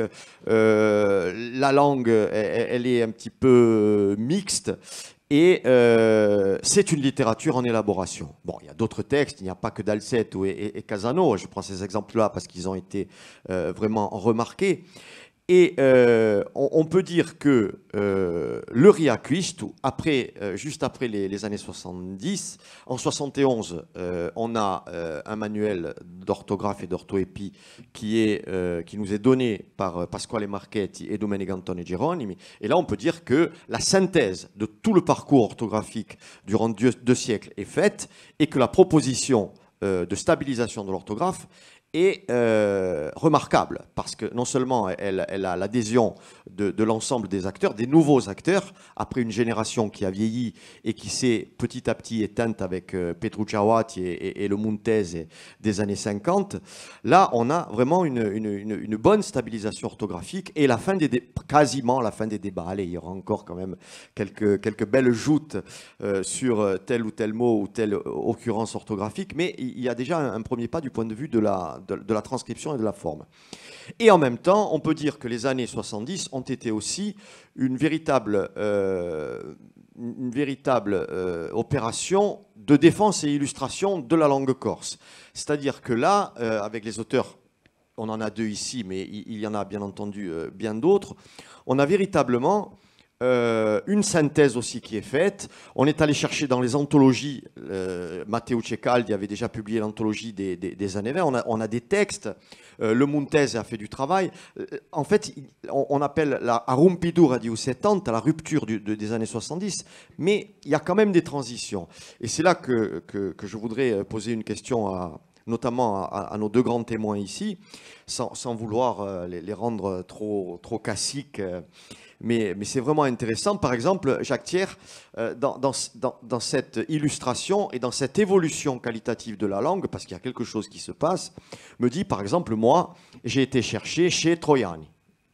S2: Euh, la langue, elle, elle est un petit peu mixte. Et euh, c'est une littérature en élaboration. Bon, il y a d'autres textes, il n'y a pas que Dalceto et, et, et Casano. Je prends ces exemples-là parce qu'ils ont été euh, vraiment remarqués. Et euh, on, on peut dire que euh, le Riaquistu, après, euh, juste après les, les années soixante-dix, en soixante et onze, euh, on a euh, un manuel d'orthographe et d'orthoépie qui, est, euh, qui nous est donné par Pasquale Marchetti et Domenico Antone Geronimi. Et là, on peut dire que la synthèse de tout le parcours orthographique durant deux, deux siècles est faite et que la proposition euh, de stabilisation de l'orthographe est euh, remarquable parce que non seulement elle, elle a l'adhésion de, de l'ensemble des acteurs, des nouveaux acteurs, après une génération qui a vieilli et qui s'est petit à petit éteinte avec euh, Petruccia Wati et, et, et le Montese des années cinquante, là on a vraiment une, une, une, une bonne stabilisation orthographique et la fin des dé- quasiment la fin des débats. Allez, il y aura encore quand même quelques, quelques belles joutes euh, sur tel ou tel mot ou telle occurrence orthographique, mais il y a déjà un, un premier pas du point de vue de la De, de la transcription et de la forme. Et en même temps, on peut dire que les années soixante-dix ont été aussi une véritable, euh, une véritable euh, opération de défense et illustration de la langue corse. C'est-à-dire que là, euh, avec les auteurs, on en a deux ici, mais il, il y en a bien entendu euh, bien d'autres, on a véritablement Euh, une synthèse aussi qui est faite. On est allé chercher dans les anthologies, euh, Matteo Ceccaldi avait déjà publié l'anthologie des, des, des années vingt, on a, on a des textes, euh, le Montese a fait du travail. Euh, en fait, on, on appelle la a rompidura di settanta, la rupture du, de, des années soixante-dix, mais il y a quand même des transitions. Et c'est là que, que, que je voudrais poser une question à, notamment à, à nos deux grands témoins ici, sans, sans vouloir euh, les, les rendre trop, trop classiques. Euh, Mais, mais c'est vraiment intéressant. Par exemple, Jacques Thiers, euh, dans, dans, dans, dans cette illustration et dans cette évolution qualitative de la langue, parce qu'il y a quelque chose qui se passe, me dit, par exemple, moi, j'ai été chercher chez Troiani,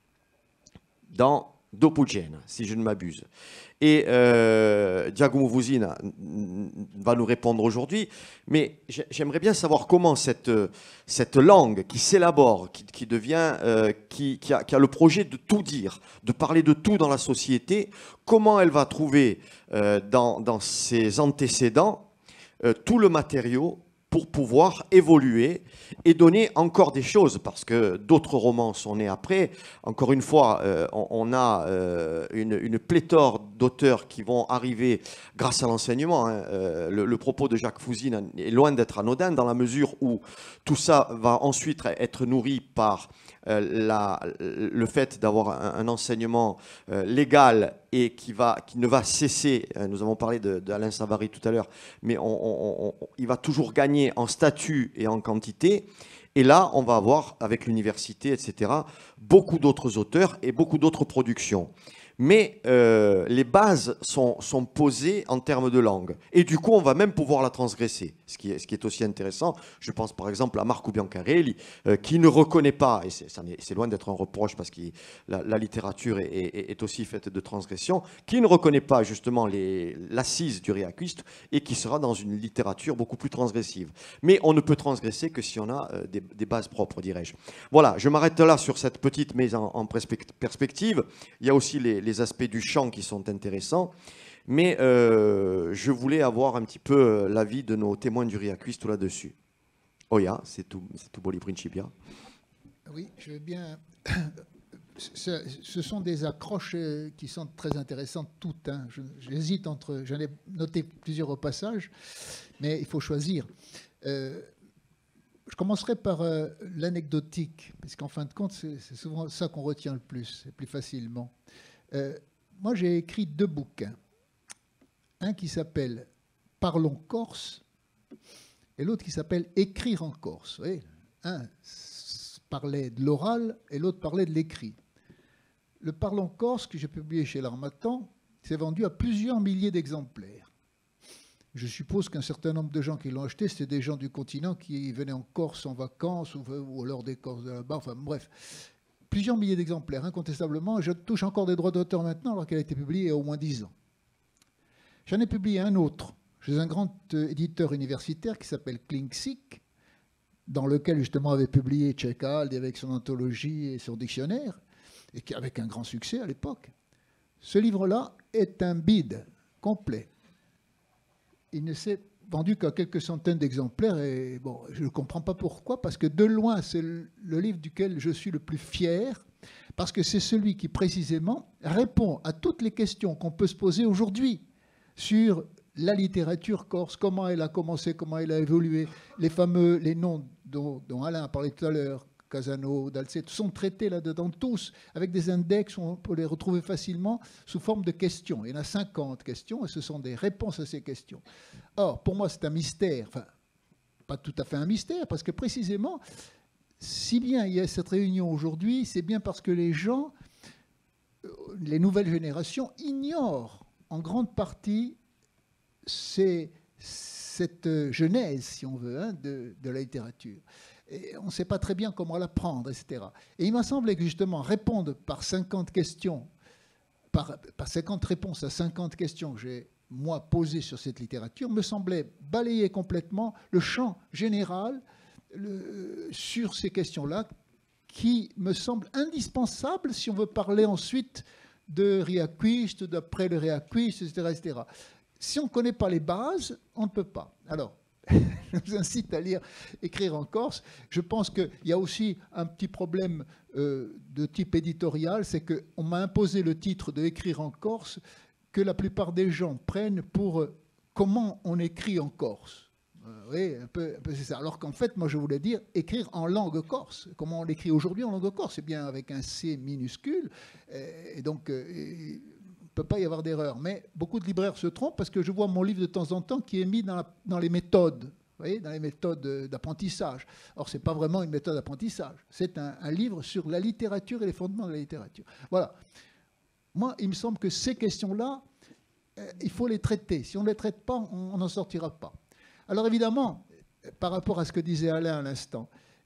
S2: dans Dopugena, si je ne m'abuse. Et euh, Giacomo Vusina va nous répondre aujourd'hui, mais j'aimerais bien savoir comment cette, cette langue qui s'élabore, qui, qui devient, euh, qui, qui, a, qui a le projet de tout dire, de parler de tout dans la société, comment elle va trouver euh, dans, dans ses antécédents euh, tout le matériau pour pouvoir évoluer et donner encore des choses, parce que d'autres romans sont nés après. Encore une fois, euh, on, on a euh, une, une pléthore d'auteurs qui vont arriver grâce à l'enseignement. Hein. Euh, le, le propos de Jacques Fouzine est loin d'être anodin, dans la mesure où tout ça va ensuite être nourri par euh, la, le fait d'avoir un, un enseignement euh, légal et qui, va, qui ne va cesser. Nous avons parlé d'Alain Savary tout à l'heure, mais on, on, on, il va toujours gagner en statut et en quantité. Et là, on va avoir, avec l'université, et cetera, beaucoup d'autres auteurs et beaucoup d'autres productions. Mais euh, les bases sont, sont posées en termes de langue. Et du coup, on va même pouvoir la transgresser, ce qui est, ce qui est aussi intéressant. Je pense par exemple à Marco Biancarelli, euh, qui ne reconnaît pas, et c'est loin d'être un reproche parce que la, la littérature est, est, est aussi faite de transgression, qui ne reconnaît pas justement l'assise du Riaquistu et qui sera dans une littérature beaucoup plus transgressive. Mais on ne peut transgresser que si on a euh, des, des bases propres, dirais-je. Voilà, je m'arrête là sur cette petite mise en, en perspective. Il y a aussi les, les les aspects du chant qui sont intéressants, mais euh, je voulais avoir un petit peu l'avis de nos témoins du Riaquistu là-dessus. Oya, c'est tout, c'est tout beau les principia.
S3: Oui, je veux bien. Ce, ce sont des accroches qui sont très intéressantes toutes. Hein. J'hésite entre. J'en ai noté plusieurs au passage, mais il faut choisir. Euh, je commencerai par euh, l'anecdotique, parce qu'en fin de compte, c'est souvent ça qu'on retient le plus, et plus facilement. Euh, moi, j'ai écrit deux bouquins. Un qui s'appelle « Parlons corse » et l'autre qui s'appelle « Écrire en corse ». Vous voyez, un parlait de l'oral et l'autre parlait de l'écrit. Le « Parlons corse » que j'ai publié chez l'Harmattan s'est vendu à plusieurs milliers d'exemplaires. Je suppose qu'un certain nombre de gens qui l'ont acheté, c'était des gens du continent qui venaient en Corse en vacances ou, ou alors des Corses de là-bas. Enfin bref, plusieurs milliers d'exemplaires, incontestablement. Je touche encore des droits d'auteur maintenant alors qu'elle a été publiée il y a au moins dix ans. J'en ai publié un autre chez un grand éditeur universitaire qui s'appelle Klinksik, dans lequel justement avait publié Tchekald avec son anthologie et son dictionnaire, et qui avec un grand succès à l'époque. Ce livre-là est un bide complet. Il ne s'est vendu qu'à quelques centaines d'exemplaires, et bon, je ne comprends pas pourquoi, parce que de loin, c'est le livre duquel je suis le plus fier, parce que c'est celui qui, précisément, répond à toutes les questions qu'on peut se poser aujourd'hui sur la littérature corse, comment elle a commencé, comment elle a évolué, les fameux, les noms dont, dont Alain a parlé tout à l'heure, Casano, Dalcet, sont traités là-dedans tous, avec des index, on peut les retrouver facilement sous forme de questions. Il y en a cinquante questions, et ce sont des réponses à ces questions. Or, pour moi, c'est un mystère, enfin, pas tout à fait un mystère, parce que précisément, si bien il y a cette réunion aujourd'hui, c'est bien parce que les gens, les nouvelles générations, ignorent en grande partie ces, cette genèse, si on veut, hein, de, de la littérature. Et on ne sait pas très bien comment l'apprendre, et cetera. Et il m'a semblé que justement répondre par cinquante questions, par, par cinquante réponses à cinquante questions que j'ai moi posées sur cette littérature, me semblait balayer complètement le champ général le, sur ces questions-là, qui me semble indispensable si on veut parler ensuite de Riaquiste, d'après le Riaquiste, et cetera, et cetera. Si on ne connaît pas les bases, on ne peut pas. Alors, je vous incite à lire Écrire en Corse. Je pense qu'il y a aussi un petit problème euh, de type éditorial, c'est qu'on m'a imposé le titre de Écrire en Corse que la plupart des gens prennent pour euh, comment on écrit en Corse. Euh, oui, un peu, un peu c'est ça. Alors qu'en fait, moi je voulais dire écrire en langue corse. Comment on l'écrit aujourd'hui en langue corse? C'est bien avec un C minuscule. Et, et donc... Euh, et, il ne peut pas y avoir d'erreur. Mais beaucoup de libraires se trompent parce que je vois mon livre de temps en temps qui est mis dans, la, dans les méthodes, vous voyez, dans les méthodes d'apprentissage. Or, ce n'est pas vraiment une méthode d'apprentissage. C'est un, un livre sur la littérature et les fondements de la littérature. Voilà. Moi, il me semble que ces questions-là, euh, il faut les traiter. Si on ne les traite pas, on n'en sortira pas. Alors, évidemment, par rapport à ce que disait Alain à l'instant,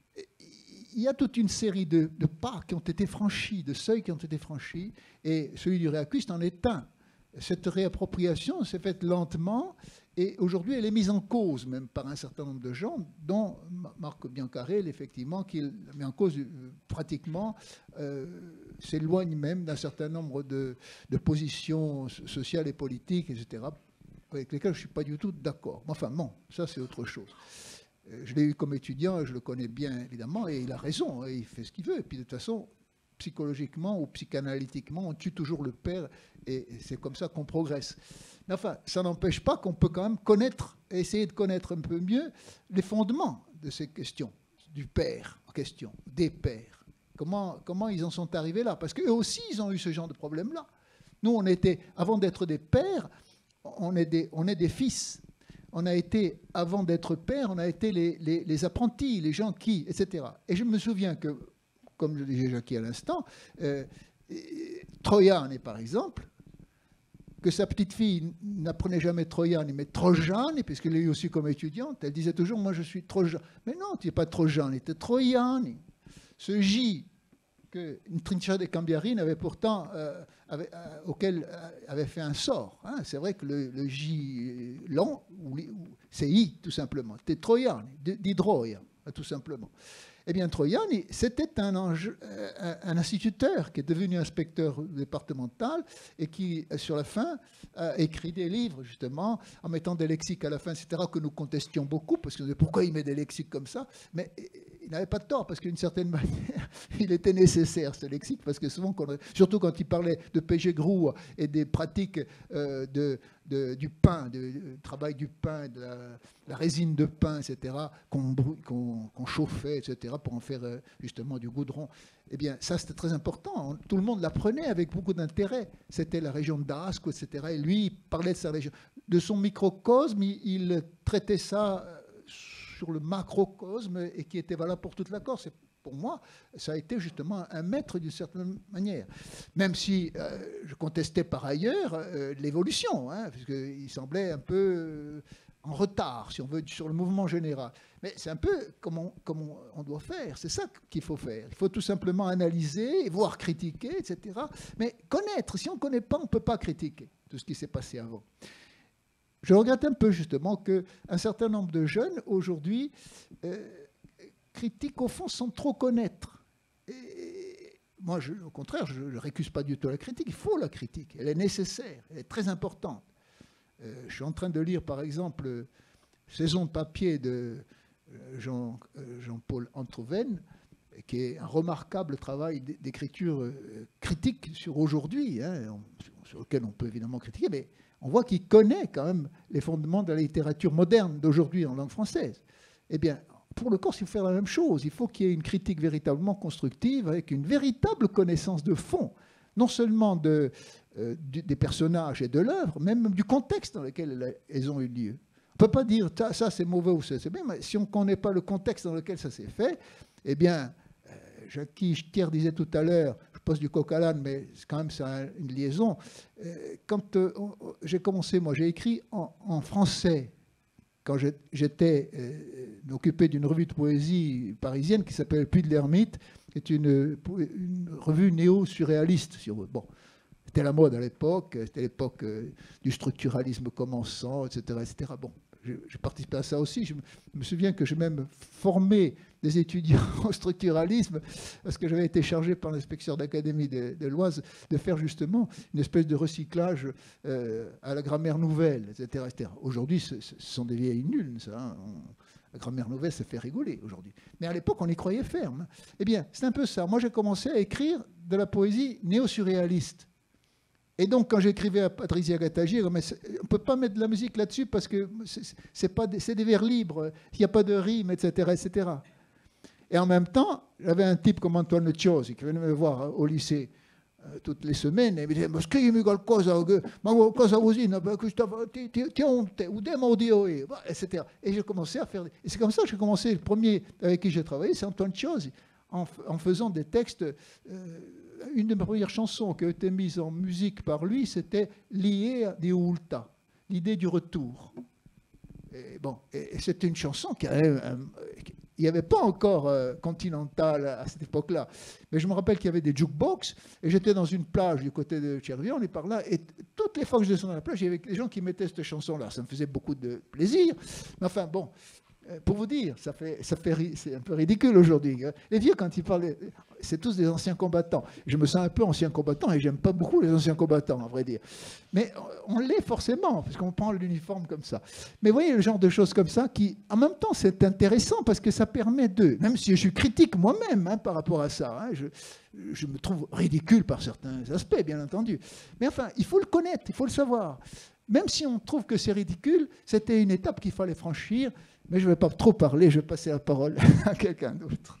S3: il y a toute une série de, de pas qui ont été franchis, de seuils qui ont été franchis, et celui du Riaquiste en est un. Cette réappropriation s'est faite lentement, et aujourd'hui elle est mise en cause, même par un certain nombre de gens, dont Marc Biancarel, effectivement, qui met en cause euh, pratiquement, euh, s'éloigne même d'un certain nombre de, de positions sociales et politiques, et cetera, avec lesquelles je ne suis pas du tout d'accord. Enfin, non, ça c'est autre chose. Je l'ai eu comme étudiant, je le connais bien évidemment, et il a raison, hein, il fait ce qu'il veut. Et puis de toute façon, psychologiquement ou psychanalytiquement, on tue toujours le père, et c'est comme ça qu'on progresse. Mais enfin, ça n'empêche pas qu'on peut quand même connaître, essayer de connaître un peu mieux les fondements de ces questions, du père en question, des pères. Comment, comment ils en sont arrivés là? Parce qu'eux aussi, ils ont eu ce genre de problème-là. Nous, on était, avant d'être des pères, on est des, on est des fils. On a été, avant d'être père, on a été les, les, les apprentis, les gens qui, et cetera. Et je me souviens que, comme je disais Jackie à l'instant, euh, Troyane, par exemple, que sa petite fille n'apprenait jamais Troyane, mais Trojane, puisqu'elle l'a eu aussi comme étudiante, elle disait toujours, moi je suis Trojan. Mais non, tu n'es pas Trojane, tu es Troyane. Ce J que Trinchard de Cambiarine avait pourtant, euh, avait, euh, auquel euh, avait fait un sort. Hein. C'est vrai que le, le J long, c'est I, tout simplement. C'était Troyane, d'Hydroia, tout simplement. Eh bien, Troyane, c'était un, un, un instituteur qui est devenu inspecteur départemental et qui, sur la fin, a écrit des livres, justement, en mettant des lexiques à la fin, et cetera, que nous contestions beaucoup, parce que pourquoi il met des lexiques comme ça? Mais il n'avait pas de tort, parce d'une certaine manière, il était nécessaire, ce lexique, parce que souvent, quand, surtout quand il parlait de P G Grou et des pratiques euh, de, de, du pain, du travail du pain, de la, la résine de pain, et cetera, qu'on qu'on, qu'on chauffait, et cetera, pour en faire euh, justement du goudron. Eh bien, ça, c'était très important. Tout le monde l'apprenait avec beaucoup d'intérêt. C'était la région d'Asco, et cetera. Et lui, il parlait de sa région. De son microcosme, il, il traitait ça sur le macrocosme et qui était valable pour toute la Corse. pour moi, ça a été justement un maître d'une certaine manière. Même si euh, je contestais par ailleurs euh, l'évolution, hein, puisqu'il semblait un peu euh, en retard, si on veut, sur le mouvement général. Mais c'est un peu comme on, comme on, on doit faire, c'est ça qu'il faut faire. Il faut tout simplement analyser, voire critiquer, et cetera. Mais connaître, si on ne connaît pas, on ne peut pas critiquer tout ce qui s'est passé avant. Je regrette un peu justement qu'un certain nombre de jeunes, aujourd'hui, euh, critiquent au fond sans trop connaître. Et moi, je, au contraire, je ne récuse pas du tout la critique. Il faut la critique. Elle est nécessaire. Elle est très importante. Euh, je suis en train de lire, par exemple, Saison de papier de Jean, Jean-Paul Enthoven, qui est un remarquable travail d'écriture euh, critique sur aujourd'hui, hein, sur lequel on peut évidemment critiquer, mais on voit qu'il connaît quand même les fondements de la littérature moderne d'aujourd'hui en langue française. Eh bien, pour le Corse, il faut faire la même chose. Il faut qu'il y ait une critique véritablement constructive, avec une véritable connaissance de fond, non seulement de, euh, du, des personnages et de l'œuvre, même du contexte dans lequel elles ont eu lieu. On ne peut pas dire ça, ça c'est mauvais ou ça c'est bien, mais si on ne connaît pas le contexte dans lequel ça s'est fait, eh bien, euh, Jackie Stier disait tout à l'heure, je pose du coq à l'âne, mais c'est quand même ça une liaison. Euh, quand euh, j'ai commencé, moi j'ai écrit en, en français, quand j'étais euh, occupé d'une revue de poésie parisienne qui s'appelle Puy de l'Ermite, qui est une, une revue néo-surréaliste. Bon, c'était la mode à l'époque, c'était l'époque euh, du structuralisme commençant, et cetera et cetera. Bon, j'ai participé à ça aussi. Je me souviens que j'ai même formé des étudiants au structuralisme parce que j'avais été chargé par l'inspecteur d'académie de, de l'Oise de faire justement une espèce de recyclage euh, à la grammaire nouvelle, et cetera et cetera. Aujourd'hui, ce, ce sont des vieilles nulles, ça. Hein. On, la grammaire nouvelle, ça fait rigoler aujourd'hui. Mais à l'époque, on y croyait ferme. Eh bien, c'est un peu ça. Moi, j'ai commencé à écrire de la poésie néo-surréaliste. Et donc, quand j'écrivais à Patricia Gattagir, on ne peut pas mettre de la musique là-dessus parce que c'est des, des vers libres, il n'y a pas de rime, et cetera, et cetera. Et en même temps, j'avais un type comme Antoine Ciosi qui venait me voir au lycée euh, toutes les semaines et il me disait « Ma scrivimi qualcosa, ma cosa così, ti, ti, ti onte, ou demodio, et cetera » Et j'ai commencé à faire... Et c'est comme ça que j'ai commencé. Le premier avec qui j'ai travaillé, c'est Antoine Ciosi, en, en faisant des textes... Euh, une de mes premières chansons qui a été mise en musique par lui, c'était L'Ie di Ulta, l'idée du retour. Et bon, et, et c'était une chanson qui avait... Un, il n'y avait pas encore euh, Continental à cette époque-là. Mais je me rappelle qu'il y avait des jukebox, et j'étais dans une plage du côté de Cervion, et par là, et toutes les fois que je descendais dans la plage, il y avait des gens qui mettaient cette chanson-là. Ça me faisait beaucoup de plaisir. Mais enfin, bon... Pour vous dire, ça fait, ça fait, c'est un peu ridicule aujourd'hui. Les vieux, quand ils parlent, c'est tous des anciens combattants. Je me sens un peu ancien combattant et j'aime pas beaucoup les anciens combattants, à vrai dire. Mais on l'est forcément, parce qu'on prend l'uniforme comme ça. Mais vous voyez, le genre de choses comme ça, qui, en même temps, c'est intéressant parce que ça permet de, même si je suis critique moi-même hein, par rapport à ça, hein, je, je me trouve ridicule par certains aspects, bien entendu. Mais enfin, il faut le connaître, il faut le savoir. Même si on trouve que c'est ridicule, c'était une étape qu'il fallait franchir. Mais je ne vais pas trop parler, je vais passer la parole à quelqu'un d'autre.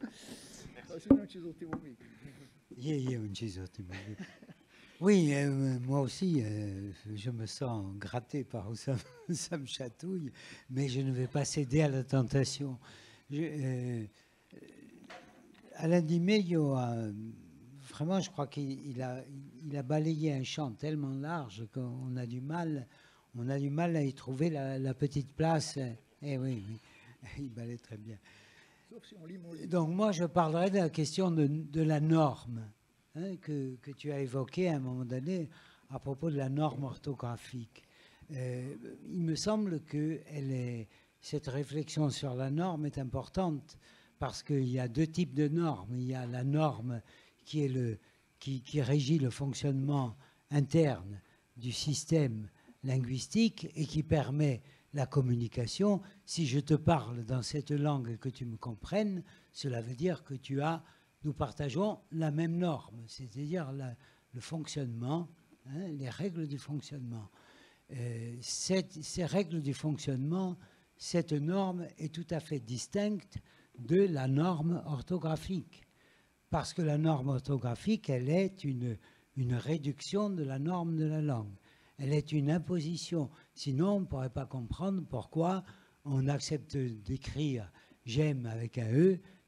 S5: Oui, euh, moi aussi, euh, je me sens gratté par où ça, ça me chatouille, mais je ne vais pas céder à la tentation. Je, euh, Alain Di Meglio, a, vraiment, je crois qu'il a, il a balayé un champ tellement large qu'on a du mal, on a du mal à y trouver la, la petite place. Eh oui, oui, il balaye très bien. Sauf si on lit mon livre. Donc moi, je parlerai de la question de, de la norme hein, que, que tu as évoquée à un moment donné à propos de la norme orthographique. Euh, il me semble que elle est, cette réflexion sur la norme est importante parce qu'il y a deux types de normes. Il y a la norme qui, est le, qui, qui régit le fonctionnement interne du système linguistique et qui permet la communication. Si je te parle dans cette langue et que tu me comprennes, cela veut dire que tu as, nous partageons la même norme, c'est-à-dire la, le fonctionnement, hein, les règles du fonctionnement. Euh, cette, ces règles du fonctionnement, cette norme est tout à fait distincte de la norme orthographique. Parce que la norme orthographique, elle est une, une réduction de la norme de la langue. Elle est une imposition. Sinon, on ne pourrait pas comprendre pourquoi on accepte d'écrire « j'aime » avec un « e »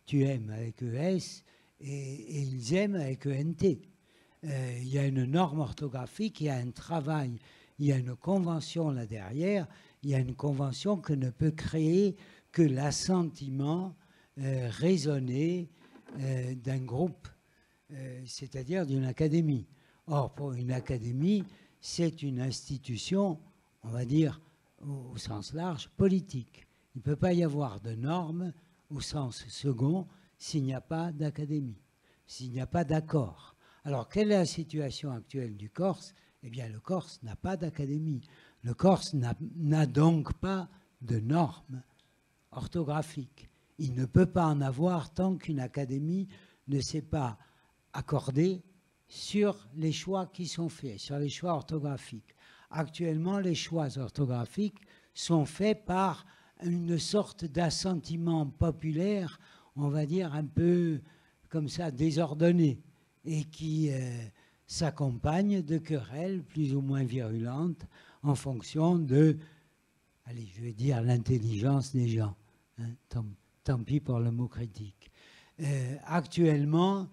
S5: tu aimes avec E S et, et ils aiment avec E N T. Euh, il y a une norme orthographique, il y a un travail, il y a une convention là derrière, il y a une convention que ne peut créer que l'assentiment euh, raisonné euh, d'un groupe, euh, c'est-à-dire d'une académie. Or, pour une académie, c'est une institution, on va dire, au, au sens large, politique. Il ne peut pas y avoir de normes au sens second s'il n'y a pas d'académie, s'il n'y a pas d'accord. Alors, quelle est la situation actuelle du Corse? Eh bien, le Corse n'a pas d'académie. Le Corse n'a donc pas de normes orthographiques. Il ne peut pas en avoir tant qu'une académie ne s'est pas accordée sur les choix qui sont faits, sur les choix orthographiques. Actuellement, les choix orthographiques sont faits par une sorte d'assentiment populaire, on va dire un peu comme ça, désordonné, et qui euh, s'accompagne de querelles plus ou moins virulentes en fonction de, allez, je vais dire, l'intelligence des gens. Hein, tant, tant pis pour le mot critique. Euh, actuellement,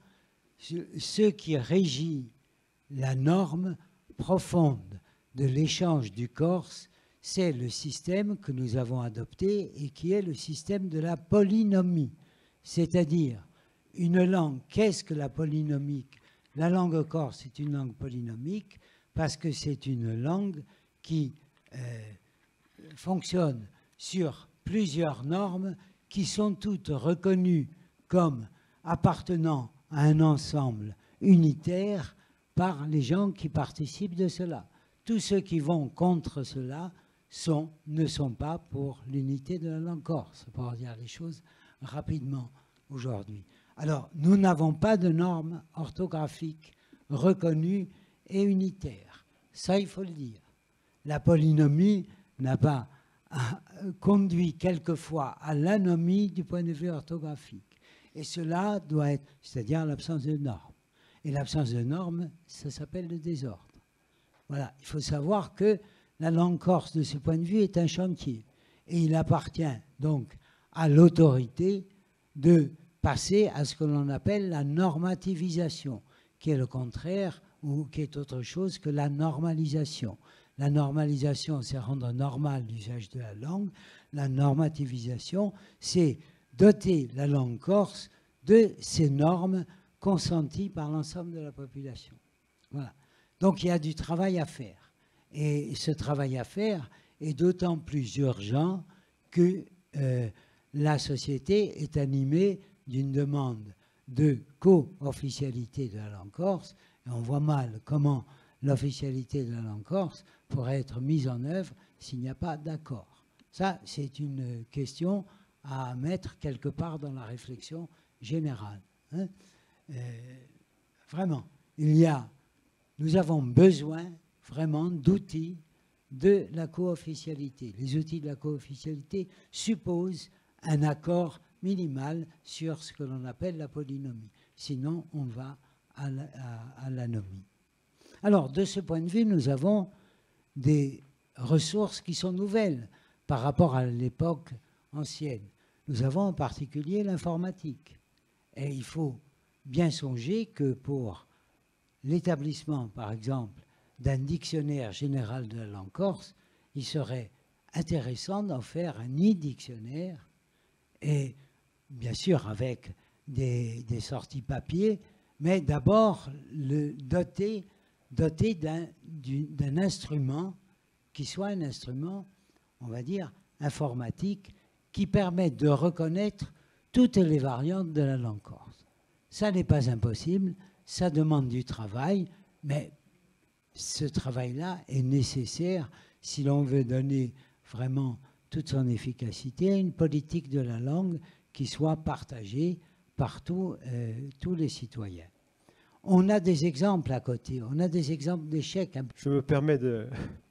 S5: ce qui régit la norme profonde de l'échange du Corse, c'est le système que nous avons adopté et qui est le système de la polynomie. C'est-à-dire, une langue, qu'est-ce que la polynomie? La langue corse est une langue polynomique parce que c'est une langue qui euh, fonctionne sur plusieurs normes qui sont toutes reconnues comme appartenant à un ensemble unitaire par les gens qui participent de cela. Tous ceux qui vont contre cela sont, ne sont pas pour l'unité de la langue corse, pour dire les choses rapidement aujourd'hui. Alors, nous n'avons pas de normes orthographiques reconnues et unitaires. Ça, il faut le dire. La polynomie n'a pas euh, conduit quelquefois à l'anomie du point de vue orthographique. Et cela doit être, c'est-à-dire l'absence de normes. Et l'absence de normes, ça s'appelle le désordre. Voilà, il faut savoir que la langue corse, de ce point de vue, est un chantier. Et il appartient donc à l'autorité de passer à ce que l'on appelle la normativisation, qui est le contraire ou qui est autre chose que la normalisation. La normalisation, c'est rendre normal l'usage de la langue. La normativisation, c'est doter la langue corse de ces normes consenties par l'ensemble de la population. Voilà. Donc il y a du travail à faire. Et ce travail à faire est d'autant plus urgent que euh, la société est animée d'une demande de co-officialité de la langue corse. Et on voit mal comment l'officialité de la langue corse pourrait être mise en œuvre s'il n'y a pas d'accord. Ça, c'est une question à mettre quelque part dans la réflexion générale. Hein. Euh, vraiment, il y a, nous avons besoin vraiment d'outils de la co-officialité. Les outils de la co-officialité supposent un accord minimal sur ce que l'on appelle la polynomie. Sinon, on va à l'anomie. Alors, de ce point de vue, nous avons des ressources qui sont nouvelles par rapport à l'époque ancienne. Nous avons en particulier l'informatique. Et il faut bien songer que pour l'établissement, par exemple, d'un dictionnaire général de la langue corse, il serait intéressant d'en faire un e-dictionnaire, et bien sûr avec des, des sorties papier, mais d'abord le doter, doter d'un, d'un instrument qui soit un instrument, on va dire, informatique, qui permette de reconnaître toutes les variantes de la langue corse. Ça n'est pas impossible, ça demande du travail, mais ce travail-là est nécessaire si l'on veut donner vraiment toute son efficacité à une politique de la langue qui soit partagée par tous, euh, tous les citoyens. On a des exemples à côté, on a des exemples d'échecs.
S6: Je me permets de,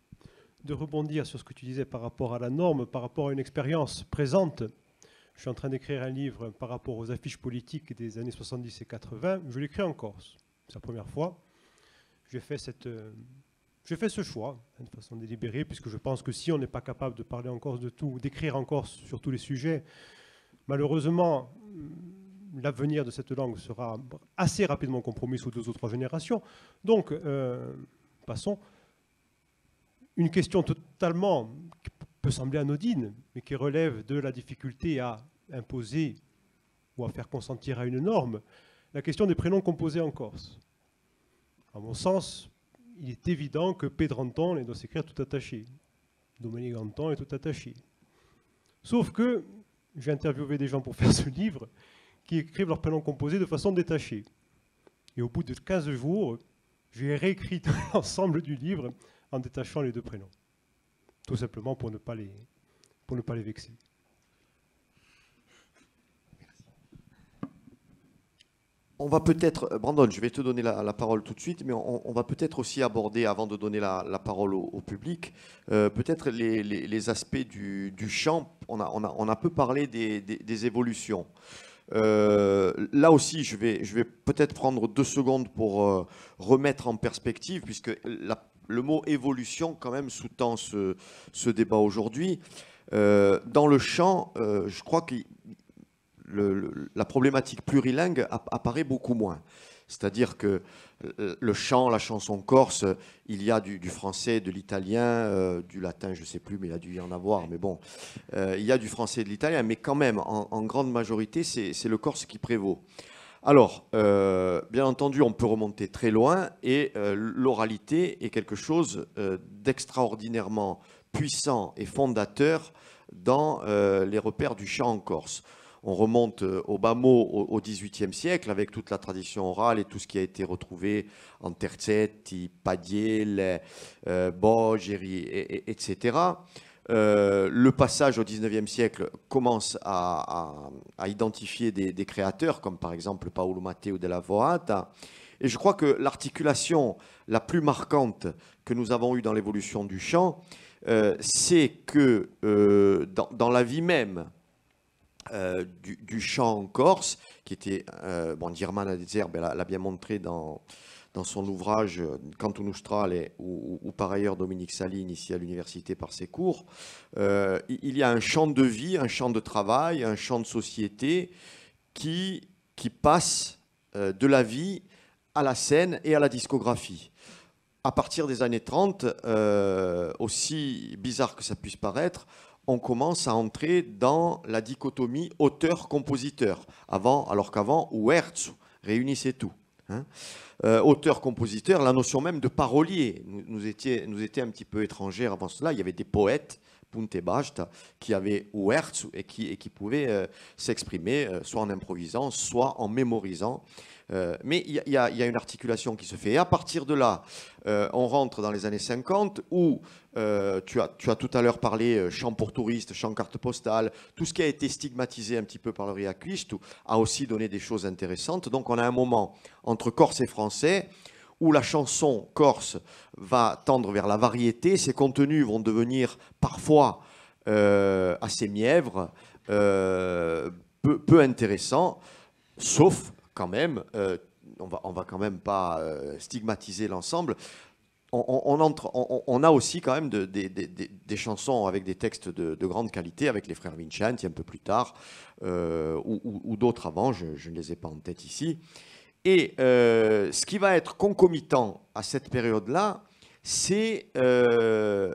S6: de rebondir sur ce que tu disais par rapport à la norme, par rapport à une expérience présente. Je suis en train d'écrire un livre par rapport aux affiches politiques des années soixante-dix et quatre-vingts. Je l'écris en Corse, c'est la première fois. J'ai fait, cette, euh, j'ai fait ce choix hein, de façon délibérée, puisque je pense que si on n'est pas capable de parler en Corse de tout, d'écrire en Corse sur tous les sujets, malheureusement, l'avenir de cette langue sera assez rapidement compromis sous deux ou trois générations. Donc, euh, passons. Une question totalement, qui peut sembler anodine, mais qui relève de la difficulté à imposer ou à faire consentir à une norme, la question des prénoms composés en corse. À mon sens, il est évident que Pedranton doit s'écrire tout attaché. Dominique Anton est tout attaché. Sauf que j'ai interviewé des gens pour faire ce livre qui écrivent leurs prénoms composés de façon détachée. Et au bout de quinze jours, j'ai réécrit l'ensemble du livre en détachant les deux prénoms. Tout simplement pour ne pas les, pour ne pas les vexer.
S2: On va peut-être, Brandon, je vais te donner la, la parole tout de suite, mais on, on va peut-être aussi aborder, avant de donner la, la parole au, au public, euh, peut-être les, les, les aspects du, du chant. On a, on, a, on a peu parlé des, des, des évolutions. Euh, là aussi, je vais, je vais peut-être prendre deux secondes pour euh, remettre en perspective, puisque la, le mot évolution, quand même, sous-tend ce, ce débat aujourd'hui. Euh, dans le chant, euh, je crois que le, le, la problématique plurilingue apparaît beaucoup moins. C'est-à-dire que le chant, la chanson corse, il y a du, du français, de l'italien, euh, du latin, je ne sais plus, mais il a dû y en avoir. Mais bon, euh, il y a du français et de l'italien, mais quand même, en, en grande majorité, c'est le corse qui prévaut. Alors, euh, bien entendu, on peut remonter très loin, et euh, l'oralité est quelque chose euh, d'extraordinairement puissant et fondateur dans euh, les repères du chant en Corse. On remonte au bas mot au dix-huitième siècle avec toute la tradition orale et tout ce qui a été retrouvé en terzetti, padiel, euh, Bogeri, et, et, et cetera. Euh, le passage au dix-neuvième siècle commence à, à, à identifier des, des créateurs comme par exemple Paolo Matteo della Voata. Et je crois que l'articulation la plus marquante que nous avons eue dans l'évolution du chant, euh, c'est que euh, dans, dans la vie même Euh, du, du chant en Corse, qui était, euh, bon, Dirmana de Zerbe l'a bien montré dans, dans son ouvrage Canto Nostrale, ou, ou par ailleurs Dominique Saline, ici à l'université par ses cours, euh, il y a un chant de vie, un chant de travail, un chant de société qui, qui passe euh, de la vie à la scène et à la discographie. À partir des années trente, euh, aussi bizarre que ça puisse paraître, on commence à entrer dans la dichotomie auteur-compositeur. Avant, alors qu'avant, Uerzu réunissait tout. Hein. Euh, auteur-compositeur, la notion même de parolier nous, nous, était, nous était un petit peu étrangère avant cela. Il y avait des poètes, Punte Basta, qui avaient Uerzu et qui, et qui pouvaient euh, s'exprimer euh, soit en improvisant, soit en mémorisant. Euh, mais il y, y, y a une articulation qui se fait. Et à partir de là, euh, on rentre dans les années cinquante où euh, tu, as, tu as tout à l'heure parlé euh, chant pour touristes, chant carte postale, tout ce qui a été stigmatisé un petit peu par le Riaquisto a aussi donné des choses intéressantes. Donc on a un moment entre corse et français où la chanson corse va tendre vers la variété. Ses contenus vont devenir parfois euh, assez mièvres, euh, peu, peu intéressants, sauf quand même, euh, on va, on va quand même pas euh, stigmatiser l'ensemble. On, on, on, entre, on, on a aussi quand même de, de, de, de, des chansons avec des textes de, de grande qualité, avec les frères Vincenti un peu plus tard, euh, ou, ou, ou d'autres avant, je, je ne les ai pas en tête ici. Et euh, ce qui va être concomitant à cette période-là, c'est euh,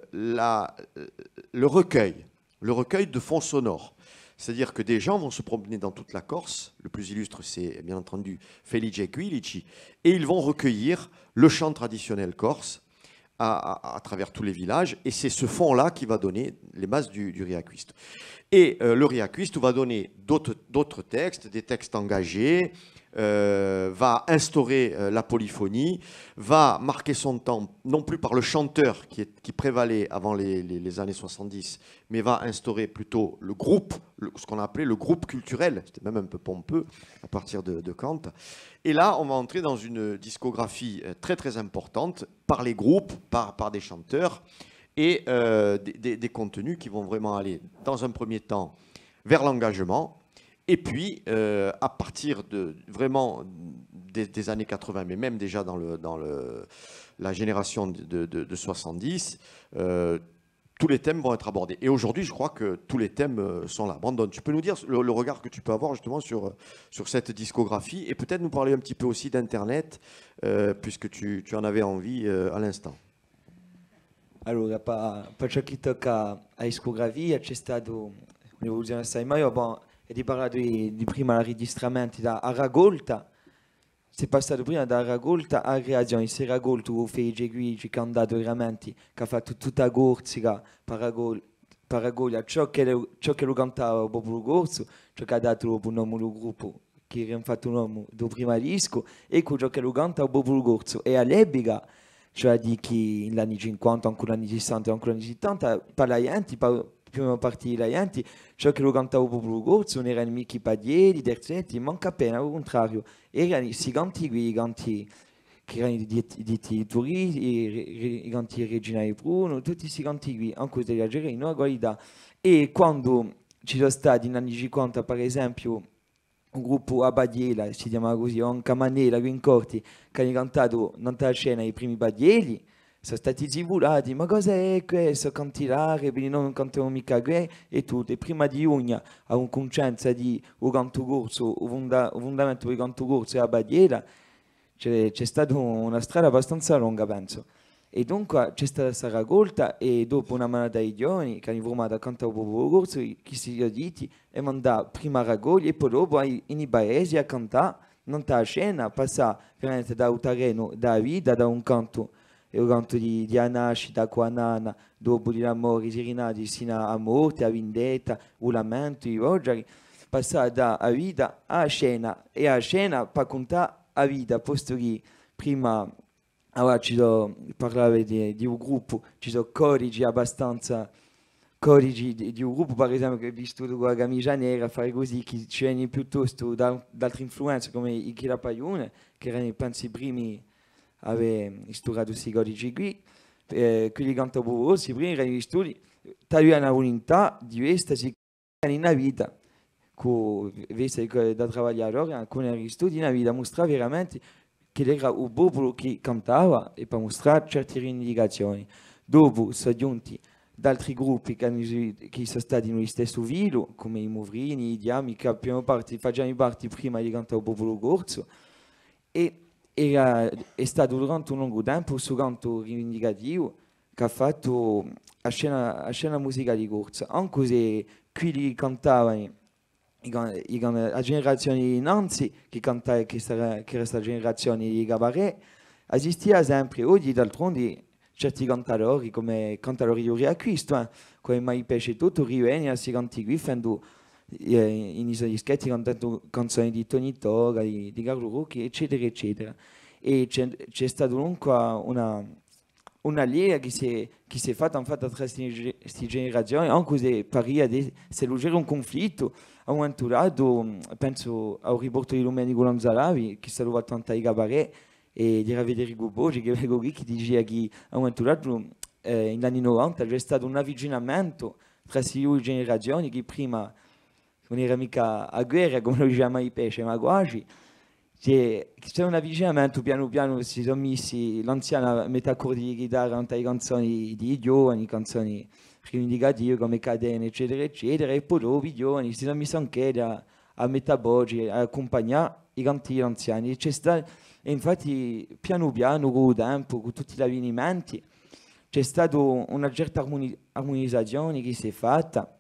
S2: le recueil, le recueil de fonds sonores. C'est-à-dire que des gens vont se promener dans toute la Corse. Le plus illustre, c'est bien entendu Felice Quilici. Et ils vont recueillir le chant traditionnel corse à, à, à travers tous les villages. Et c'est ce fond-là qui va donner les bases du, du Riaquisto. Et euh, le Riaquisto va donner d'autres textes, des textes engagés, euh, va instaurer euh, la polyphonie, va marquer son temps, non plus par le chanteur qui, est, qui prévalait avant les, les, les années soixante-dix, mais va instaurer plutôt le groupe, le, ce qu'on a appelé le groupe culturel, c'était même un peu pompeux à partir de, de Kant. Et là, on va entrer dans une discographie très très importante par les groupes, par, par des chanteurs, et euh, des, des, des contenus qui vont vraiment aller, dans un premier temps, vers l'engagement. Et puis, euh, à partir de vraiment des, des années quatre-vingt, mais même déjà dans, le, dans le, la génération de, de, de soixante-dix, euh, tous les thèmes vont être abordés. Et aujourd'hui, je crois que tous les thèmes euh, sont là. Brandon, tu peux nous dire le, le regard que tu peux avoir justement sur, sur cette discographie et peut-être nous parler un petit peu aussi d'Internet, euh, puisque tu, tu en avais envie euh, à l'instant.
S4: Allora, per, per ciò che tocca a discografia c'è stata un'evoluzione assai maggiore. Bon, e di parlare di, di prima registramenti da a raccolta, si è passato prima da raccolta a creazione. Si è raccolto fece qui, ci ha dato veramente, che ha fatto tutta corsica per raccogliere ciò che, lo, ciò che lo cantava proprio lo corso, ciò che ha dato un nome al gruppo, che era fatto un nome del primo disco, e ciò che lo cantava proprio lo corso. E all'epoca, cioè di chi negli anni cinquanta, anche negli anni sessanta, anche negli anni settanta, per la gente, per prima parte della gente, ciò che lo cantava proprio lo corso non erano mica i padieri, i terzetti, manca appena, al contrario, erano i canti, i canti che erano di turisti, i canti regionali Bruno, tutti questi canti qui, anche degli algerini, una qualità. E quando ci sono stati negli anni cinquanta, per esempio, un gruppo a Badiela, si chiama così, un Camanela, qui in Corti, che hanno cantato nella scena i primi Badieli, sono stati zibulati, ma cosa è questo, cantare, quindi non cantiamo mica qui, e tutto. E prima di ogni, a un concenza di un canto corso, un fondamento di canto corso a Badiela, c'è, c'è stata una strada abbastanza lunga, penso. E dunque c'è stata questa raccolta e dopo una manata di giovani che hanno formato a cantare proprio corso, chi si sono diti e mandato prima a raccogliere e poi dopo in i paesi a cantare, non sta a scena, passare veramente da un terreno, da vita, da un canto, e un canto di, di nascita, qua nana, dopo di amore, si rinati sino a morte, a vendetta, un lamento, i rogeri, passare da a vita a scena e a scena per contare a vita, posto che prima. Allora ci sono, parlare di, di un gruppo, ci sono codici abbastanza, codici di, di un gruppo per esempio che è vissuto con la camicia nera, fare così, che ci viene piuttosto da, da altre influenze come i Kila Paione, che erano penso i primi a aver studiato questi codici qui, eh, quelli che cantano proprio i primi erano gli studi, tagliano una volontà di questa si in una vita, con questa da lavorare, alcuni degli studi in una vita, mostra veramente che era il popolo che cantava e per mostrare certe rivendicazioni. Dopo sono giunti da altri gruppi che, hanno, che sono stati nello stesso filo, come i Movrini, i Diami, che abbiamo parte, facevano parte prima di cantare il popolo corso, e era, è stato durante un lungo tempo questo canto rivendicativo che ha fatto a scena, a scena musicale di corsa, anche se quelli cantavano la generazione innanzi che cantava che era questa generazione di cabaret esisteva sempre. Oggi d'altronde certi cantatori come cantatori di riacquisto eh, come mai pesce tutto rivengono a si canti qui facendo eh, in isola di schetti cantando canzoni di Tony Toga, di, di Carlo Rocchi eccetera eccetera. E c'è, c'è stata comunque una una linea che si è, che si è fatta infatti tra queste generazioni, anche se paria di se c'era un conflitto a un momento dato, penso al riporto di Domenico Lanzalavi che stava tanto ai cabaret e di Federico Bogi che vengo qui che diceva che a un momento dato eh, negli anni novanta c'è stato un avvicinamento tra queste due generazioni che prima non era mica a guerra come lo diceva mai pesce ma quasi. C'è, c'è un avvicinamento, piano piano si sono messi l'anziana metà cordi di chitarra cantare canzoni di giovani, canzoni rivendicative come Catene eccetera eccetera, e poi dopo i giovani si sono messi anche a, a metà voce a accompagnare i canti anziani. C'è stato, e infatti piano piano con il tempo, con tutti gli avvenimenti, c'è stata una certa armoni- armonizzazione che si è fatta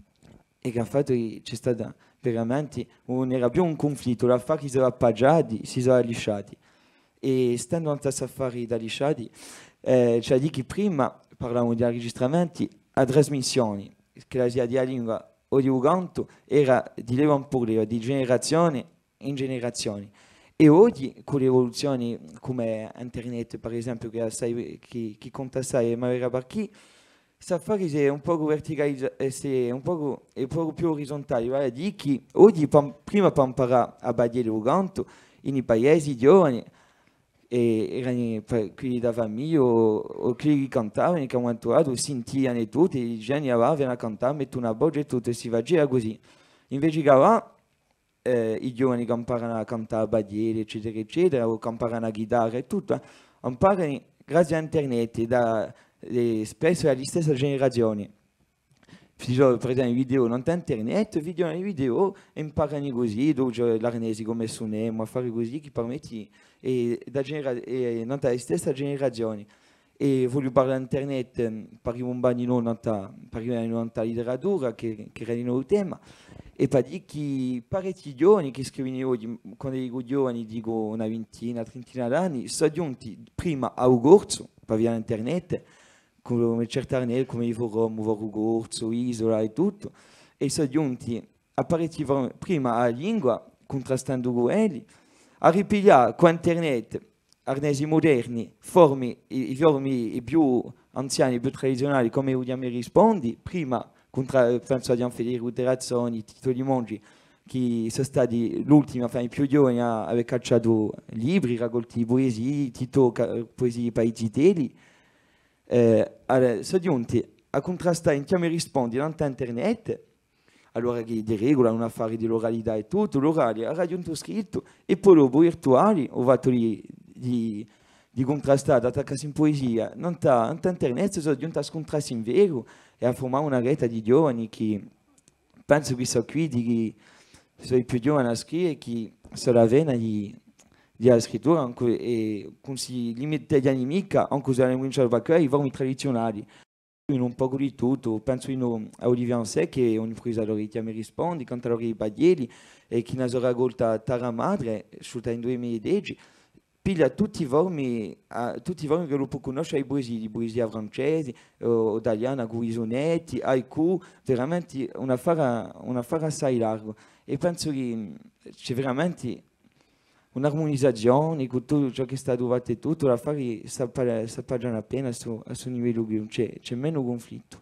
S4: e che ha fatto che c'è stata veramente non era più un conflitto, l'affare si sono appaggiati, si sono lisciati. E stando a questi affari da lisciati, eh, c'è di che prima parlavamo di registramenti a trasmissioni, che la sia di lingua o di canto, era di leva un po' di generazione in generazione. E oggi, con le evoluzioni come internet, per esempio, che, assai, che, che conta assai, ma era per chi, Safari è un po' verticalizzato, è un po', è un po' più orizzontale, vale di che oggi prima per imparare a badire il canto, in paesi giovani, e erano quelli da famiglia o, o quelli che cantavano, che hanno entrato, sentivano tutti, i geni avevano a cantare, mettono una voce e tutto, e si faceva così. Invece che va, eh, i giovani che imparano a cantare a badire, eccetera, eccetera, o che imparano a chitarra e tutto, imparano grazie a internet, da e spesso è la stessa generazione. Per esempio i video non da internet, video e video imparano così, dove l'arnesi come suoniamo, a fare così che permette e da genera- e non da stessa generazione. E voglio parlare di internet, parliamo un po' di non letteratura, che, che era il nuovo tema, e per dire che parecchi giovani che scrivono oggi, quando dico giovani dico una ventina, trentina d'anni, sono giunti prima a Ugorzo, per via internet, come certi arnesi, come i forum, Ugorzo, Isola e tutto, e sono giunti a parecchi prima a lingua, contrastando quelli, a ripigliare con internet arnesi moderni, formi, i, i formi più anziani, più tradizionali, come usiamo rispondi, prima, contra, penso a Federico Terrazzoni, Tito Limongi, che sono stati l'ultimo, enfin, i più giovani a aver cacciato libri, raccolti di poesie, Tito poesie paesiteli, eh, sono giunti a contrastare in chiami rispondi davanti a internet, allora che di regola un affare di l'oralità e tutto, l'orale ha raggiunto scritto e poi dopo virtuali ho fatto di, di, di contrastare, attaccarsi in poesia, non ta, non ta internet sono giunto a scontrarsi in vero e a formare una rete di giovani che penso che sono qui, che sono i più giovani a scrivere, che sono la vena di della scrittura anche, e con si limite agli anni mica, anche se cominciare a i formi tradizionali. In un po' di tutto, penso in a Olivier Ansè che ogni presa loro mi rispondi, canta loro i baglieli e chi ne ha raccolta Tara Madre, sciolta in duemiladieci, piglia tutti i formi, uh, tutti i formi che lo può conoscere ai poesie, di poesia francese, o italiana, con i sonetti, haiku, veramente un affare, un affare assai largo. E penso che c'è veramente un'armonizzazione con tutto ciò che è stato fatto e tutto, l'affare sta pagando appena a suo livello, c'è, c'è meno conflitto.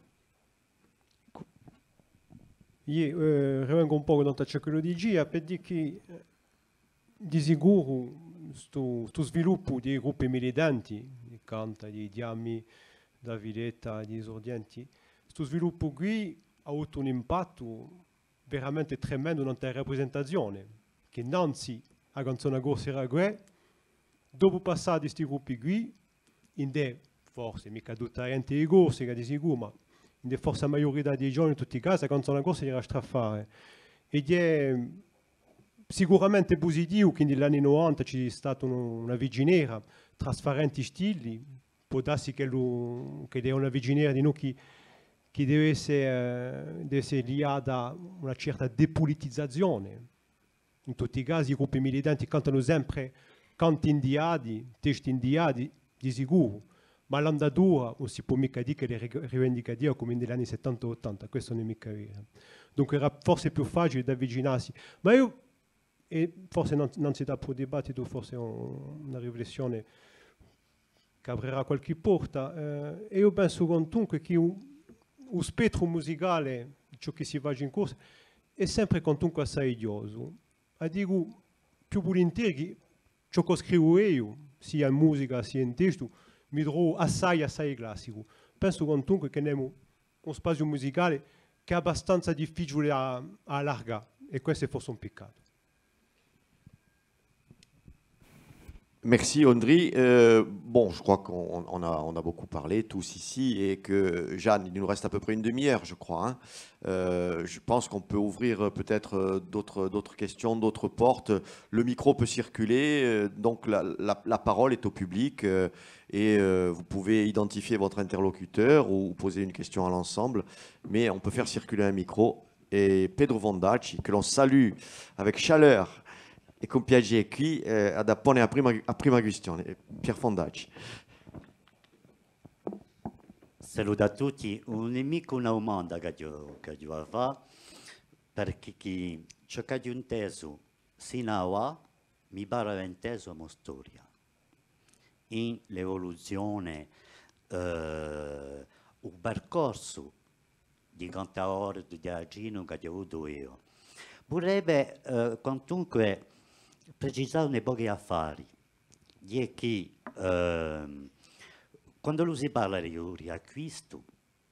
S6: Io eh, rimango un po' da ciò che lo dici, per dire che di sicuro questo sviluppo dei gruppi militanti, di Canta, di Diami, da Villetta, di esordienti, questo sviluppo qui ha avuto un impatto veramente tremendo nella rappresentazione, che Nancy a canzone corsa era qui, dopo passare questi gruppi qui, in de, forse mica tutta la gente di corsi, che di sicuro, ma in de forse la maggiorità dei giorni in tutti i casi, la canzone corsa era straffare. Ed è sicuramente positivo che negli anni novanta ci sia stata una viginiera, trasparenti stili, può darsi che, lo, che è una viginiera di noi che, che deve essere, deve essere legata a una certa depolitizzazione. In tutti i casi i gruppi militanti cantano sempre canti indiadi, testi indiadi, di sicuro, ma l'andatura non si può mica dire che le rivendica Dio come negli anni settanta ottanta, questo non è mica vero. Dunque era forse più facile da avvicinarsi, ma io, e forse non, non si dà più dibattito, forse un, una riflessione che aprirà qualche porta, eh, e io penso comunque che un, un spettro musicale, ciò che si va in corso, è sempre comunque assai idioso. A dire più volentieri ciò che scrivo io, sia in musica sia in testo, mi trovo assai assai classico. Penso comunque che abbiamo un spazio musicale che è abbastanza difficile a, a allargare, e questo è forse un peccato.
S2: Merci André. Euh, bon, je crois qu'on on a, on a beaucoup parlé tous ici et que Jeanne, il nous reste à peu près une demi-heure, je crois. Hein. Euh, je pense qu'on peut ouvrir peut-être d'autres, d'autres questions, d'autres portes. Le micro peut circuler, donc la, la, la parole est au public euh, et euh, vous pouvez identifier votre interlocuteur ou poser une question à l'ensemble, mais on peut faire circuler un micro. Et Pedro Vondacci, que l'on salue avec chaleur e con piacere qui eh, ad appone a prima, a prima questione. Pier Fondacci.
S7: Saluto a tutti, un nemico una domanda che io, che io fa, perché chi, ciò che ho inteso sino a mi pare inteso la storia. In l'evoluzione, eh, un percorso di cantaore di Agino che ho avuto io. Vorrebbe eh, comunque precisare pochi affari, di che eh, quando lo si parla di riacquisto,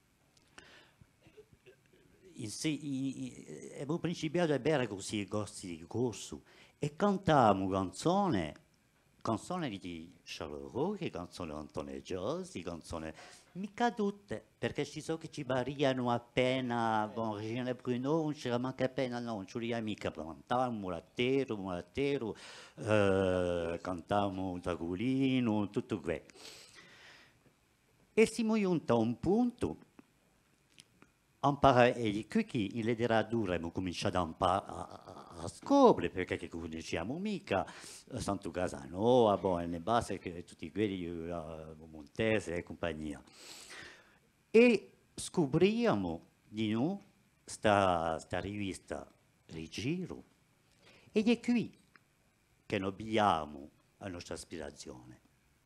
S7: abbiamo principiato a bere così i corsi di corso e cantavamo canzoni, canzoni di Charles Roch, canzoni di Antonio Giosi, canzoni Mica tutte, perché ci so che ci variano appena, bon, Regina Bruno, non c'era manca appena, no, non c'era mica, cantavamo Murattero, Murattero, eh, cantavamo Tagolino, tutto quello. E siamo giunti a un punto, a imparare, e qui che in letteratura abbiamo cominciato a imparare, a, a scoprire, perché che conosciamo mica, Santo Casanova, bon, ne basta che tutti quelli, uh, Montese e compagnia. E scopriamo di noi sta, sta rivista Rigiro, ed è qui che noi abbiamo la nostra aspirazione.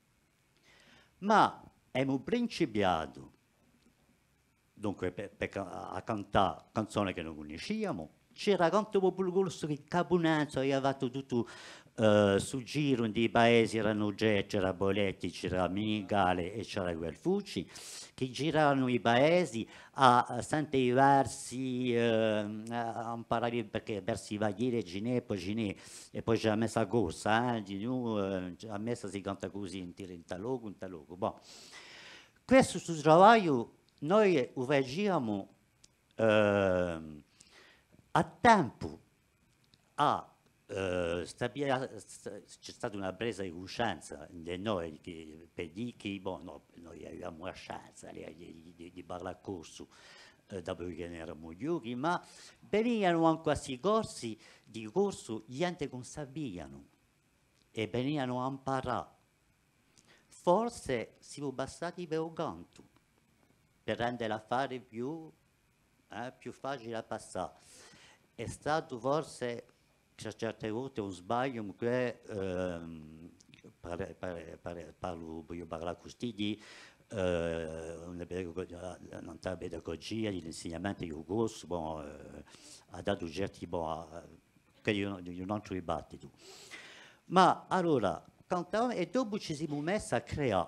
S7: Ma abbiamo principiato dunque per, per, a cantare canzoni che non conosciamo. C'era tanto popolo che Caponazzo aveva fatto tutto uh, su giro dei paesi, erano già, c'era Boletti, c'era Minigale e c'era Guelfucci, che giravano i paesi a, a sentivarsi, uh, a imparare perché versi Vagliere, Ginepo, Ginè, e poi c'è la messa a corsa, eh, di noi, uh, a messa si canta così, in tiro in talogo, in talogo. Bon. Questo sul travaglio noi lo facciamo uh, a tempo, a, uh, stabile, c'è stata una presa di coscienza di noi che, per dire che bon, no, noi avevamo la chance di, di, di parlare a corso uh, dopo che ne eravamo giovani, ma venivano anche questi corsi di corso, gente non sapevano e venivano a imparare. Forse siamo bastati per un canto, per rendere l'affare più, eh, più facile da passare. È stato forse, a certe volte, un sbaglio che, ehm, parlo, parlo, voglio parlare così, di eh, una pedagogia, di insegnamento di un corso, bon, eh, ha dato certi, bon, che di un, di un altro dibattito. Ma allora, cantavamo e dopo ci siamo messi a creare.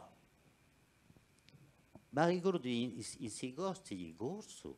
S7: Ma ricordo in questi corsi di corso,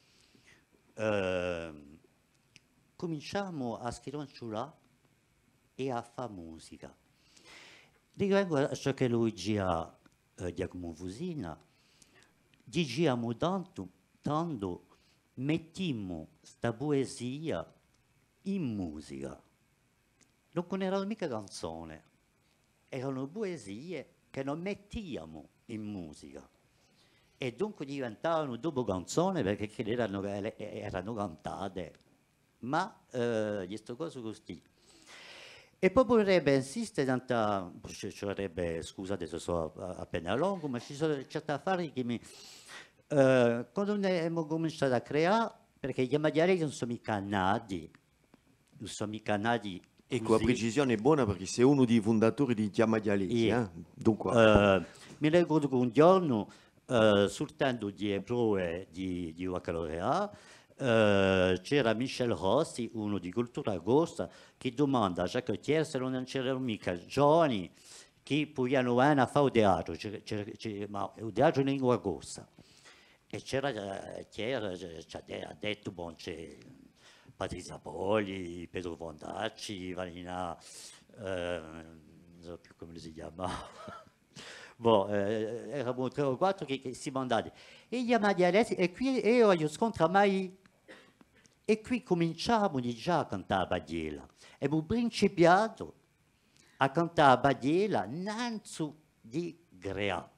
S7: eh, cominciamo a scrivere e a fare musica. Rivengo a ciò che lui diceva eh, Giacomo Fusina, diciamo tanto, tanto mettiamo sta poesia in musica. Non erano mica canzoni, erano poesie che non mettiamo in musica. E dunque diventavano dopo canzoni perché erano, erano cantate, ma eh, queste cose così. E poi vorrebbe insistere, tanta, ci vorrebbe, scusate se sono appena lungo, ma ci sono certi affari che mi... Eh, quando abbiamo cominciato a creare, perché gli amadiari non sono mica nati, non sono mica nati.
S2: Ecco, la precisione è buona perché sei uno dei fondatori di Chiama Dialesi. Eh? Dunque.
S7: Uh, mi ricordo che un giorno, uh, soltanto di ebrei di, di Baccalaurea, uh, c'era Michel Rossi, uno di Cultura Agosta, che domanda a Jacques Thiers se non c'erano mica giovani che potevano venire a fare il teatro, c'era, c'era, c'era, ma il teatro in lingua agosta. E c'era Thiers, ci ha detto, bon, c'è... Patrizia Poli, Pedro Fondacci, Vanina, eh, non so più come si chiama, bon, eh, eravamo tre o quattro che, che siamo andati. E gli amadialesi, e qui io gli scontro mai, e qui cominciamo già a cantare a Badiela. Abbiamo principiato a cantare a Badiela innanzi di Grea.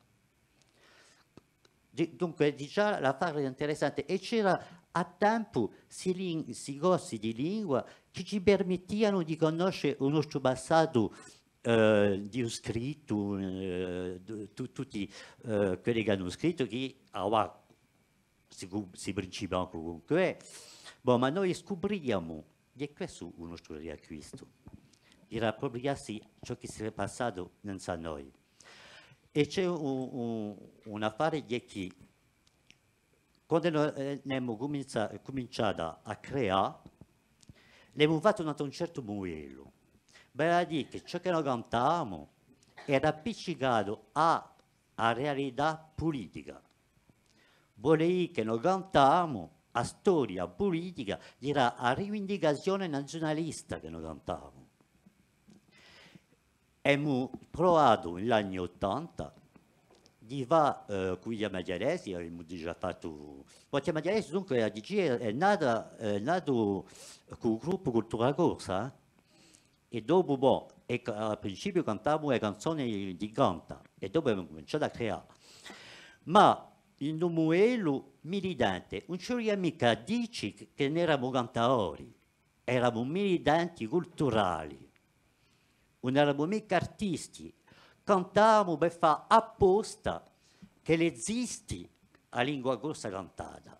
S7: Dunque, già l'affare era interessante e c'era a tempo questi corsi di lingua che ci permettevano di conoscere il nostro passato eh, di un scritto, eh, tutti eh, quelli che hanno scritto che ah, si, si principiano comunque. Bon, ma noi scopriamo, e questo è il nostro riacquisto, di riappropriarsi ciò che si è passato non sa noi. E c'è un, un, un affare di chi, quando noi abbiamo cominciato, cominciato a creare, abbiamo fatto un certo modello. Vale a dire che ciò che noi cantavamo era appiccicato alla realtà politica. Vuole dire che noi cantavamo a storia politica, era a rivendicazione nazionalista che noi cantavamo. Abbiamo provato negli anni Ottanta di va eh, qui a Magliaresi, abbiamo già fatto... Poi a Magliaresi dunque a D G è nato, è nato con il gruppo Cultura Corsa, eh? E dopo, boh, e, al principio cantavo le canzoni di Canta, e dopo abbiamo cominciato a creare. Ma in un modello militante, non c'era mica dici che non eravamo cantatori, eravamo militanti culturali, non eravamo mica artisti, cantavamo per fare apposta che l'esisti a lingua corsa cantata.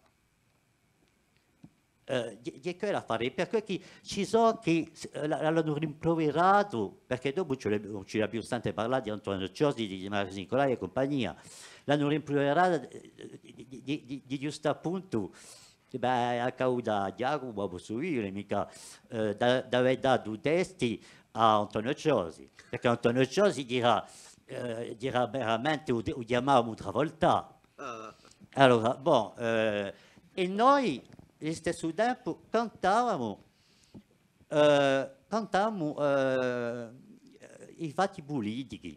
S7: Eh, di che era fare? Perché ci so che eh, l'hanno rimproverato, perché dopo non ci era più stante parlare di Antonio Ciosi, di Marco Nicolai e compagnia, l'hanno rimproverato di, di, di, di giusto appunto, beh, a causa di Jacopo, posso dire, mica, eh, da, da aver dato testi a Antonio Ciosi, perché Antonio Ciosi dirà, eh, dirà veramente, o chiamavamo un'altra volta. Allora, bon, eh, e noi, allo stesso tempo, cantavamo, eh, cantavamo eh, i fatti politici.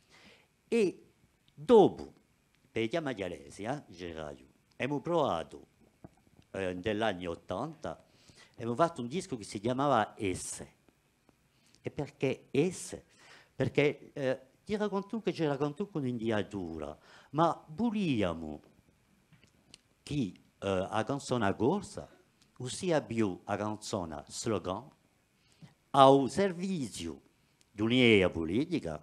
S7: E dopo, per i Magliaresi, eh, Gerardo, abbiamo provato, eh, negli anni ottanta, abbiamo fatto un disco che si chiamava Esse. E perché Esse? Perché eh, ti racconto che ci racconto con un'indiatura, ma vogliamo che eh, a canzone corsa, ossia più a canzone slogan, al servizio di un'idea politica,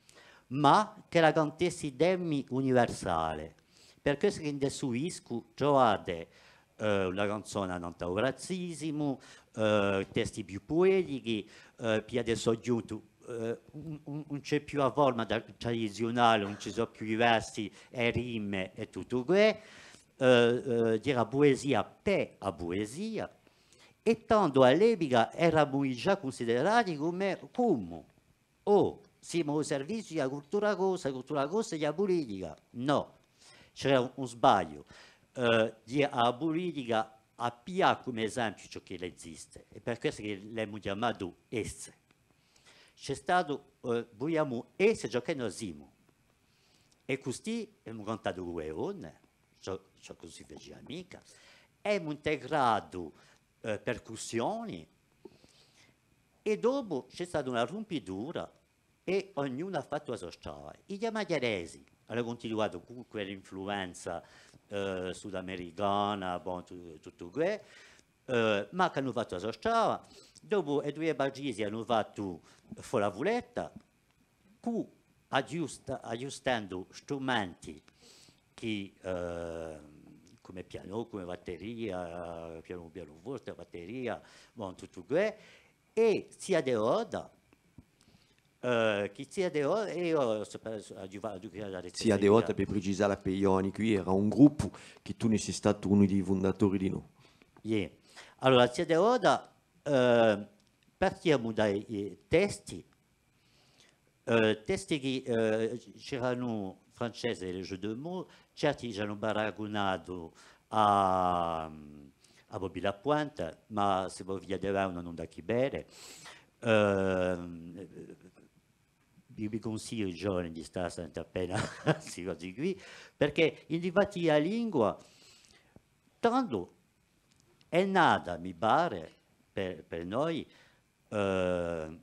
S7: ma che la cantessi temi universale. Per questo che in questo disco trovate eh, una canzone antirazzismo, eh, testi più poetici, eh, più adesso aggiunto, eh, non c'è più la forma tradizionale, non ci sono più i versi e rime e tutto questo, eh, eh, dire poesia per la poesia, e tanto all'epoca eravamo già considerati come, come o siamo al servizio della cultura cosa, la cultura cosa e della politica. No, c'era un, un sbaglio. Uh, la politica ha più come esempio ciò che esiste, e per questo che l'abbiamo chiamato esse. C'è stato, uh, vogliamo esse ciò che noi siamo. E così abbiamo cantato due onne, ciò, ciò che si faceva mica, abbiamo integrato uh, percussioni, e dopo c'è stata una rompitura e ognuno ha fatto la sua strada. I Magliaresi hanno continuato con quell'influenza eh, sudamericana, bon, tu, tutto questo, eh, ma che hanno fatto la sua strada. Dopo i due Bargisi hanno fatto fuori la vuletta, aggiusta, aggiustando strumenti che, eh, come piano, come batteria, piano pianoforte, batteria, bon, tutto questo, e sia di ora, Uh, chi sia de ora, e io
S2: sia de ora, per precisare per Ioni, qui era un gruppo che tu ne sei stato uno dei fondatori di noi.
S7: Yeah. Allora, sia de ora, uh, partiamo dai testi, uh, testi che uh, c'erano francesi e jeux de mots, certi ci hanno paragonato a, a Bobby Lapointe, ma se voi vi avevano non da chi bere. Uh, vi consiglio ai giovani di stare appena si così qui, perché in difatti la lingua tanto è nata, mi pare, per, per noi eh,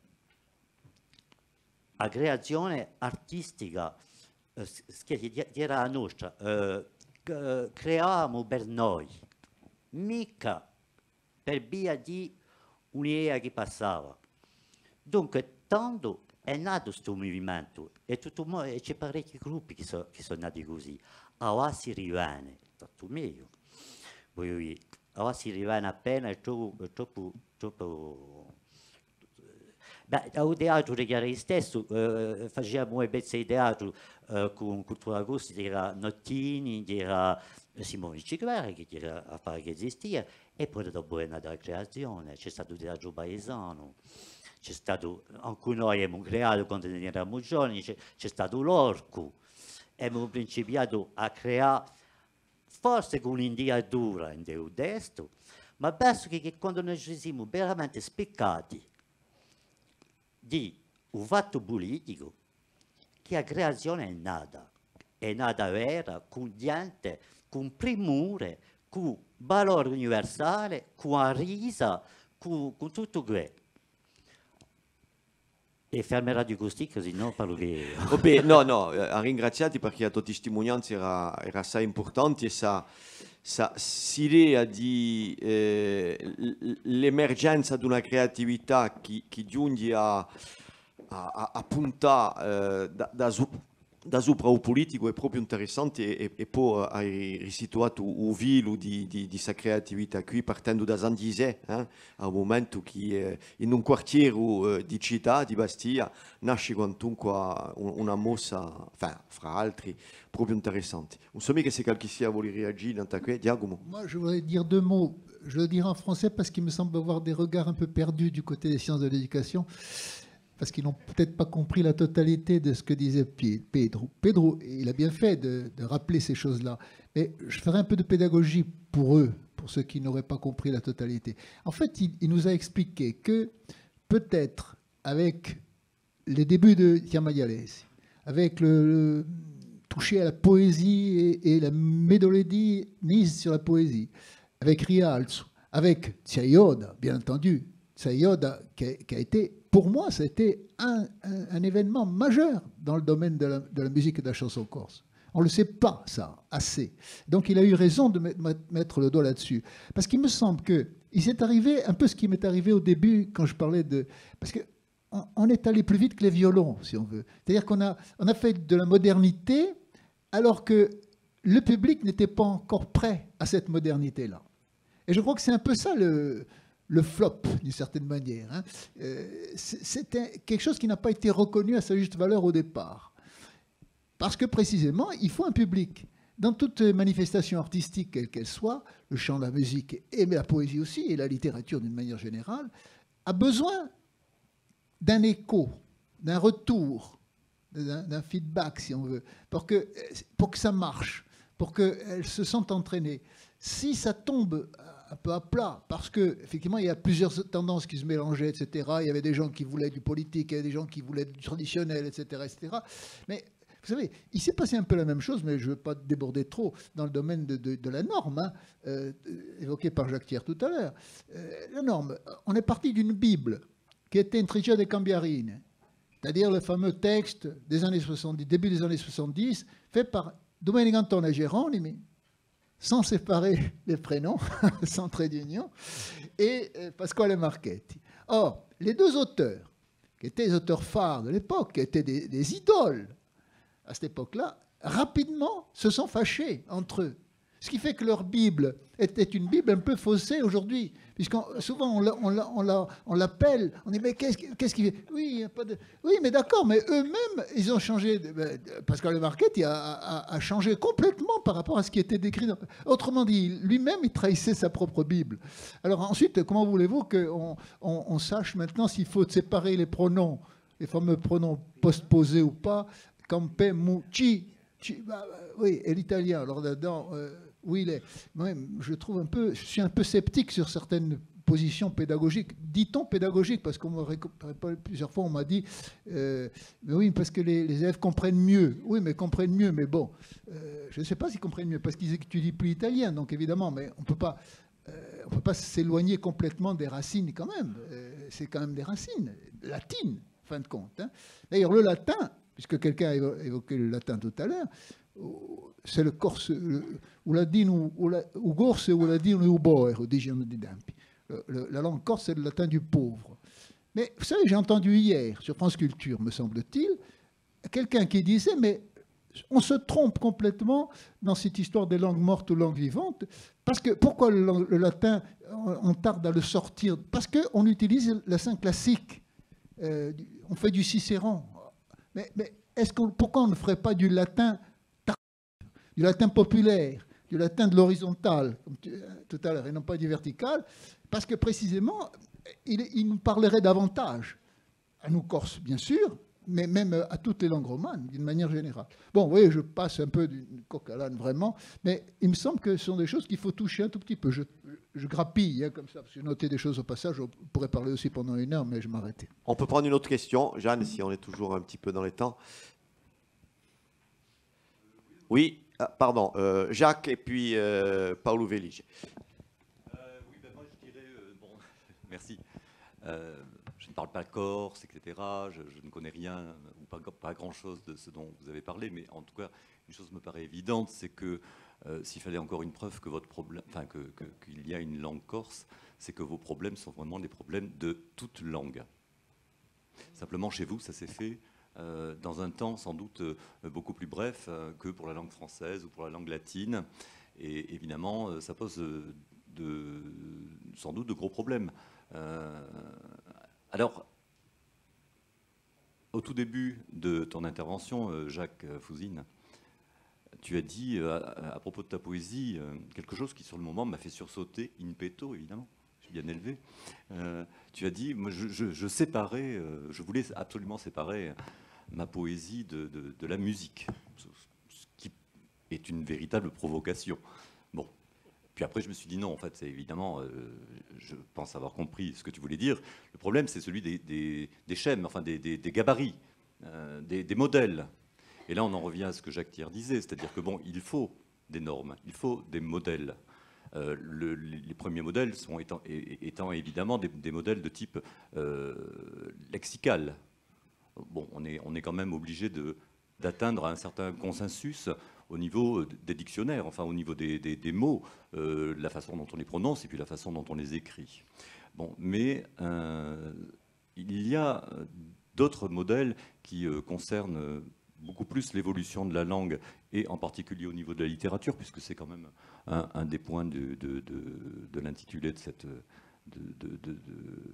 S7: a creazione artistica eh, che era la nostra, eh, creiamo per noi, mica per via di un'idea che passava. Dunque tanto è nato questo movimento, e, tutto, e c'è parecchi gruppi che, so, che sono nati così. Ora si rimane, tanto meglio. Voglio dire, ora si rimane appena, è troppo, è troppo, troppo... Beh, al teatro di Chiara stesso, eh, facevamo un pezzo di teatro eh, con Cultura Corsa, c'era Nottini, c'era Simone Ciclare, che era a fare che esistia, e poi dopo è nata la creazione, c'è stato il teatro paesano. C'è stato, anche noi abbiamo creato quando eravamo giovani, c'è, c'è stato l'Orco, abbiamo principiato a creare, forse con un'indiatura in Deo Desto, ma penso che, che quando noi ci siamo veramente spiccati di un fatto politico, che la creazione è nata, è nata vera, con niente, con primore, con valore universale, con risa, con, con tutto questo. E fermerà di così, così no parlo che...
S2: Vabbè, no, no, a ringraziarti perché la tua testimonianza era, era assai importante e sa, sa, si idea di eh, l'emergenza di una creatività che, che giunge a, a, a puntare eh, da, da, su, da sopra o politico è proprio interessante e, e poi hai risituato il vilo di, di, di questa creatività qui partendo da Zandise, eh, a un momento che eh, in un quartiere eh, di città, di Bastia, nasce quantunque una mossa, enfin, fra altri, proprio interessante. Non so che se qualcuno vuole reagire dans ta qui, Giacomo.
S3: Moi, je voudrais dire deux mots. Je le dirai en français parce qu'il me semble avoir des regards un peu perdus du côté des sciences de l'éducation, parce qu'ils n'ont peut-être pas compris la totalité de ce que disait Pedro. Pedro, il a bien fait de, de rappeler ces choses-là, mais je ferai un peu de pédagogie pour eux, pour ceux qui n'auraient pas compris la totalité. En fait, il, il nous a expliqué que peut-être avec les débuts de Chiamayalesi, avec le, le toucher à la poésie et, et la mélodie mise sur la poésie, avec Rialzo, avec Tsayoda, bien entendu, Tsayoda qui a, qui a été, pour moi, ça a été un, un, un événement majeur dans le domaine de la, de la musique et de la chanson corse. On ne le sait pas, ça, assez. Donc il a eu raison de mettre le doigt là-dessus. Parce qu'il me semble qu'il s'est arrivé un peu ce qui m'est arrivé au début quand je parlais de... Parce que on est allé plus vite que les violons, si on veut. C'est-à-dire qu'on a, on a fait de la modernité alors que le public n'était pas encore prêt à cette modernité-là. Et je crois que c'est un peu ça le, le flop, d'une certaine manière. Hein. Euh, C'était quelque chose qui n'a pas été reconnu à sa juste valeur au départ. Parce que précisément, il faut un public. Dans toute manifestation artistique, quelle qu'elle soit, le chant, la musique et la poésie aussi, et la littérature d'une manière générale, a besoin d'un écho, d'un retour, d'un feedback, si on veut, pour que, pour que ça marche, pour qu'elles se sentent entraînées. Si ça tombe un peu à plat, parce qu'effectivement, il y a plusieurs tendances qui se mélangeaient, et cetera. Il y avait des gens qui voulaient du politique, il y avait des gens qui voulaient du traditionnel, et cetera, et cetera. Mais vous savez, il s'est passé un peu la même chose, mais je ne veux pas déborder trop dans le domaine de, de, de la norme, hein, euh, évoquée par Jacques Thiers tout à l'heure. Euh, la norme, on est parti d'une Bible qui était Intreccio de Cambiarine, c'est-à-dire le fameux texte des années soixante-dix, début des années soixante-dix, fait par Domenico Antone Geronimi, sans séparer les prénoms, sans trait d'union, et Pasquale Marchetti. Or, les deux auteurs, qui étaient les auteurs phares de l'époque, qui étaient des, des idoles à cette époque-là, rapidement se sont fâchés entre eux. Ce qui fait que leur Bible était une Bible un peu faussée aujourd'hui, puisque souvent on l'appelle, on dit mais qu'est-ce qu'est-ce qu'il fait? Oui, pas de... oui, mais d'accord, mais eux-mêmes, ils ont changé. Pasquale Marchetti a, a, a changé complètement par rapport à ce qui était décrit. Dans... Autrement dit, lui-même, il trahissait sa propre Bible. Alors ensuite, comment voulez-vous qu'on on, on sache maintenant s'il faut séparer les pronoms, les fameux pronoms postposés ou pas, campe, mu, ci, ci, bah, oui, et l'italien. Alors là-dedans. Euh, Oui, il est. Moi, je trouve un peu, je suis un peu sceptique sur certaines positions pédagogiques. Dit-on pédagogiques, parce qu'on m'a plusieurs fois on m'a dit, euh, mais oui, parce que les, les élèves comprennent mieux. Oui, mais comprennent mieux. Mais bon, euh, je ne sais pas s'ils comprennent mieux, parce qu'ils étudient plus l'italien, donc évidemment, mais on peut pas, euh, on peut pas s'éloigner complètement des racines quand même. Euh, c'est quand même des racines latines, en fin de compte. Hein. D'ailleurs, le latin, puisque quelqu'un a évoqué le latin tout à l'heure. C'est le corse, ou ladino, ou gorse, ou ladino, ou boero, dicono di tempi. La langue corse, c'est le latin du pauvre. Mais vous savez, j'ai entendu hier, sur France Culture, me semble-t-il, quelqu'un qui disait, mais on se trompe complètement dans cette histoire des langues mortes ou langues vivantes, parce que pourquoi le, le latin, on tarde à le sortir? Parce qu'on utilise le latin classique, euh, on fait du Cicéron. Mais, mais est-ce qu'on, pourquoi on ne ferait pas du latin du latin populaire, du latin de l'horizontal, comme tu, tout à l'heure, et non pas du vertical, parce que précisément, il, il nous parlerait davantage, à nous Corses, bien sûr, mais même à toutes les langues romanes, d'une manière générale. Bon, vous voyez, je passe un peu d'une coq à l'âne, vraiment, mais il me semble que ce sont des choses qu'il faut toucher un tout petit peu. Je, je grappille, hein, comme ça, parce que j'ai noté des choses au passage, je pourrais parler aussi pendant une heure, mais je m'arrêtais.
S2: On peut prendre une autre question, Jeanne, si on est toujours un petit peu dans les temps. Oui, ah, pardon, euh, Jacques et puis euh, Paolo Velige.
S8: Euh, oui, ben moi je dirais, euh, bon, merci. Euh, je ne parle pas corse, et cetera. Je, je ne connais rien ou pas, pas grand-chose de ce dont vous avez parlé, mais en tout cas, une chose me paraît évidente, c'est que euh, s'il fallait encore une preuve que votre problème, enfin que, que, qu'il y a une langue corse, c'est que vos problèmes sont vraiment des problèmes de toute langue. Simplement, chez vous, ça s'est fait euh, dans un temps sans doute euh, beaucoup plus bref euh, que pour la langue française ou pour la langue latine. Et évidemment, euh, ça pose euh, de, sans doute de gros problèmes. Euh, alors, au tout début de ton intervention, euh, Jacques Fouzine, tu as dit euh, à, à propos de ta poésie euh, quelque chose qui, sur le moment, m'a fait sursauter, in petto, évidemment. Bien élevé. Euh, tu as dit, moi, je, je, je séparais, euh, je voulais absolument séparer ma poésie de, de, de la musique, ce, ce qui est une véritable provocation. Bon. Puis après, je me suis dit non, en fait, c'est évidemment, euh, je pense avoir compris ce que tu voulais dire. Le problème, c'est celui des, des, des schèmes, enfin des, des, des gabarits, euh, des, des modèles. Et là, on en revient à ce que Jacques Thiers disait, c'est-à-dire que bon, il faut des normes, il faut des modèles. Euh, le, les premiers modèles sont étant, étant évidemment des, des modèles de type euh, lexical. Bon, on est, on est quand même obligé de, d'atteindre un certain consensus au niveau des dictionnaires, enfin au niveau des, des, des mots, euh, la façon dont on les prononce et puis la façon dont on les écrit. Bon, mais euh, il y a d'autres modèles qui euh, concernent beaucoup plus l'évolution de la langue, et en particulier au niveau de la littérature, puisque c'est quand même un, un des points de, de, de, de l'intitulé de cette, de, de, de, de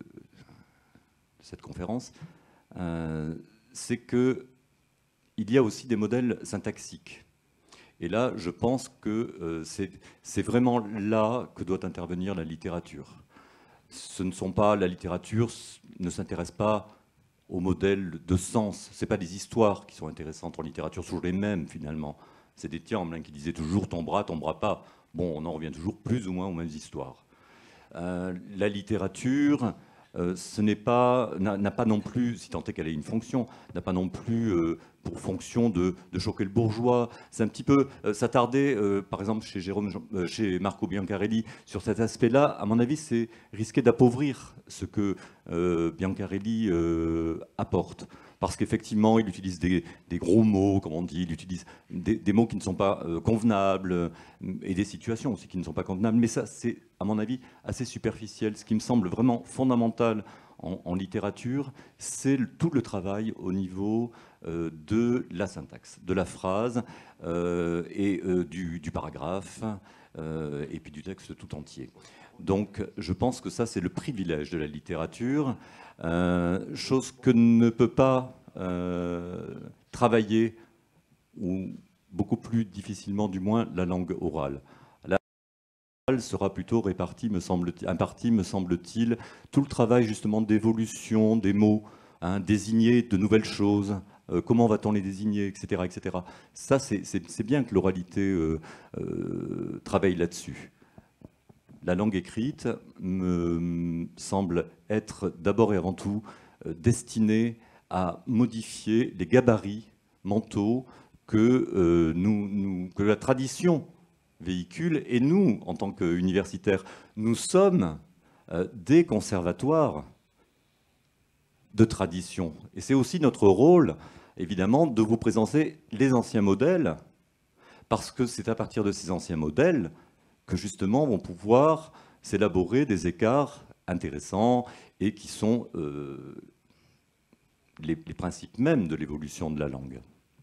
S8: cette conférence, euh, c'est qu'il y a aussi des modèles syntaxiques. Et là, je pense que euh, c'est vraiment là que doit intervenir la littérature. Ce ne sont pas, la littérature ne s'intéresse pas aux modèles de sens. Ce n'est pas des histoires qui sont intéressantes en littérature, c'est toujours les mêmes finalement. C'est des Tiambres hein, qui disaient toujours ton bras, ton bras pas. Bon, on en revient toujours plus ou moins aux mêmes histoires. Euh, la littérature, euh, ce n'est pas, n'a pas non plus, si tant est qu'elle ait une fonction, n'a pas non plus euh, pour fonction de, de choquer le bourgeois. C'est un petit peu euh, s'attarder, euh, par exemple chez, Jérôme, euh, chez Marco Biancarelli, sur cet aspect-là. À mon avis, c'est risquer d'appauvrir ce que euh, Biancarelli euh, apporte. Parce qu'effectivement, il utilise des, des gros mots, comme on dit, il utilise des, des mots qui ne sont pas euh, convenables, euh, et des situations aussi qui ne sont pas convenables. Mais ça, c'est, à mon avis, assez superficiel. Ce qui me semble vraiment fondamental en, en littérature, c'est le, tout le travail au niveau euh, de la syntaxe, de la phrase euh, et euh, du, du paragraphe, euh, et puis du texte tout entier. Donc, je pense que ça, c'est le privilège de la littérature, euh, chose que ne peut pas euh, travailler, ou beaucoup plus difficilement, du moins, la langue orale. La langue orale sera plutôt répartie, me semble-t-il, impartie, me semble-t-il, tout le travail, justement, d'évolution des mots, hein, désigner de nouvelles choses, euh, comment va-t-on les désigner, et cetera, et cetera. Ça, c'est bien que l'oralité euh, euh, travaille là-dessus. La langue écrite me semble être d'abord et avant tout destinée à modifier les gabarits mentaux que, euh, nous, nous, que la tradition véhicule. Et nous, en tant qu'universitaires, nous sommes euh, des conservatoires de tradition. Et c'est aussi notre rôle, évidemment, de vous présenter les anciens modèles, parce que c'est à partir de ces anciens modèles que justement vont pouvoir s'élaborer des écarts intéressants et qui sont euh, les, les principes mêmes de l'évolution de la langue.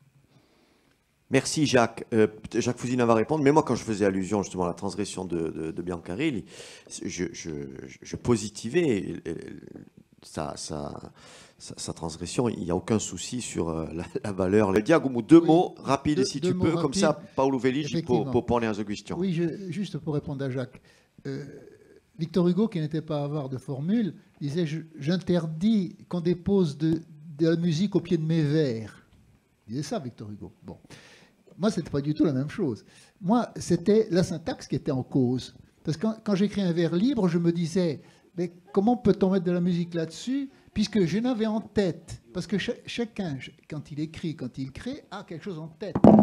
S2: Merci Jacques. Euh, Jacques Fouzine va répondre, mais moi quand je faisais allusion justement à la transgression de, de, de Biancarelli, je, je, je positivais sa, sa, sa, sa transgression, il n'y a aucun souci sur euh, la, la valeur. Le Diagoumou, deux oui, mots rapides deux, si deux tu peux, rapides, comme ça, Paolo Velige, pour, pour poser une question.
S3: Oui, je, juste pour répondre à Jacques. Euh, Victor Hugo, qui n'était pas avare de formule, disait « J'interdis qu'on dépose de, de la musique au pied de mes vers ». Il disait ça, Victor Hugo. Bon. Moi, ce n'était pas du tout la même chose. Moi, c'était la syntaxe qui était en cause. Parce que quand, quand j'écris un vers libre, je me disais « Mais comment peut-on mettre de la musique là-dessus ?» Puisque je n'avais en tête, parce que ch chacun, quand il écrit, quand il crée, a quelque chose en tête.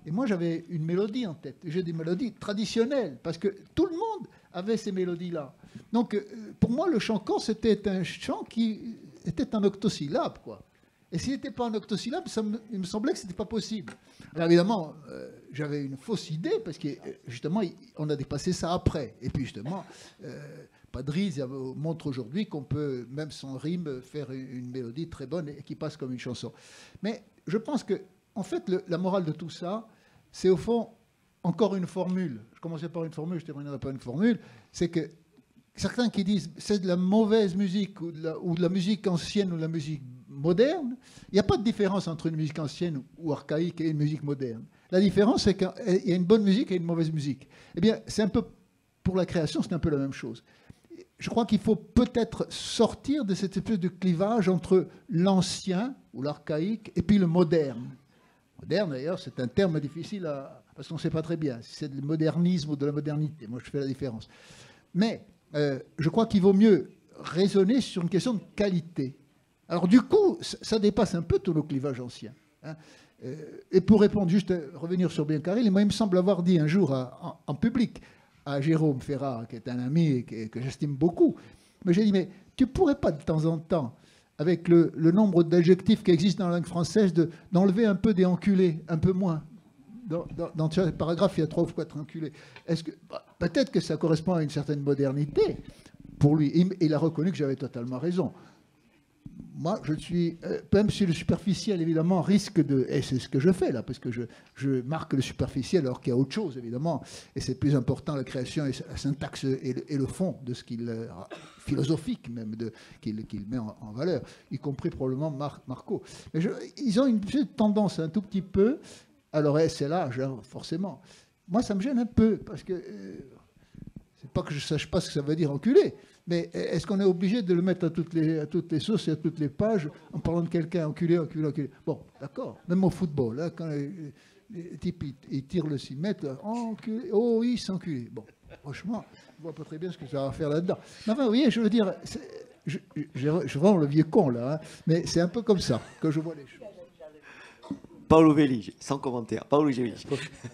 S3: Et moi, j'avais une mélodie en tête. J'ai des mélodies traditionnelles, parce que tout le monde avait ces mélodies-là. Donc, euh, pour moi, le chant corse, c'était un chant qui était en octosyllabe, quoi. Et s'il n'était pas en octosyllabe, ça me, il me semblait que ce n'était pas possible. Alors évidemment, euh, j'avais une fausse idée, parce que justement, on a dépassé ça après. Et puis justement, euh, Padriz montre aujourd'hui qu'on peut, même sans rime, faire une, une mélodie très bonne et qui passe comme une chanson. Mais je pense que, en fait, le, la morale de tout ça, c'est au fond encore une formule. Je commençais par une formule, je terminerai par une formule. C'est que certains qui disent c'est de la mauvaise musique ou de la, ou de la musique ancienne ou de la musique moderne, il n'y a pas de différence entre une musique ancienne ou archaïque et une musique moderne. La différence, c'est qu'il y a une bonne musique et une mauvaise musique. Eh bien, c'est un peu, pour la création, c'est un peu la même chose. Je crois qu'il faut peut-être sortir de cette espèce de clivage entre l'ancien ou l'archaïque et puis le moderne. Moderne, d'ailleurs, c'est un terme difficile à, parce qu'on ne sait pas très bien si c'est du modernisme ou de la modernité. Moi, je fais la différence. Mais euh, je crois qu'il vaut mieux raisonner sur une question de qualité. Alors du coup, ça dépasse un peu tous nos clivages anciens. Hein. Euh, et pour répondre, juste euh, revenir sur Biancarelli, moi il me semble avoir dit un jour à, en, en public à Jérôme Ferrat, qui est un ami et que, que j'estime beaucoup, mais j'ai dit, mais tu pourrais pas de temps en temps, avec le, le nombre d'adjectifs qui existent dans la langue française, de, d'enlever un peu des enculés, un peu moins. Dans, dans, dans ce paragraphe, il y a trois ou quatre enculés. Est-ce que, bah, peut-être que ça correspond à une certaine modernité pour lui. Il, il a reconnu que j'avais totalement raison. Moi, je suis, euh, même si le superficiel, évidemment, risque de... Et c'est ce que je fais, là, parce que je, je marque le superficiel alors qu'il y a autre chose, évidemment. Et c'est plus important, la création, et la syntaxe et le, et le fond de ce qu'il... Euh, philosophique, même, de, qu'il, qu'il met en, en valeur, y compris probablement Mar, Marco. Mais je, ils ont une petite tendance, un tout petit peu... Alors, c'est l'âge, hein, forcément. Moi, ça me gêne un peu, parce que... Euh, c'est pas que je ne sache pas ce que ça veut dire enculé, mais est-ce qu'on est obligé de le mettre à toutes les, à toutes les sauces et à toutes les pages en parlant de quelqu'un enculé, enculé, enculé? Bon, d'accord. Même au football, hein, quand les, les types ils, ils tirent le six mètres, oh, enculé, oh oui, c'est enculé. Bon, franchement, je vois pas très bien ce que ça va faire là-dedans. Mais enfin, vous voyez, je veux dire, je, je, je, je vends le vieux con, là, hein, mais c'est un peu comme ça que je vois les choses.
S2: Paolo Vellige, sans commentaire. Paolo Vellige.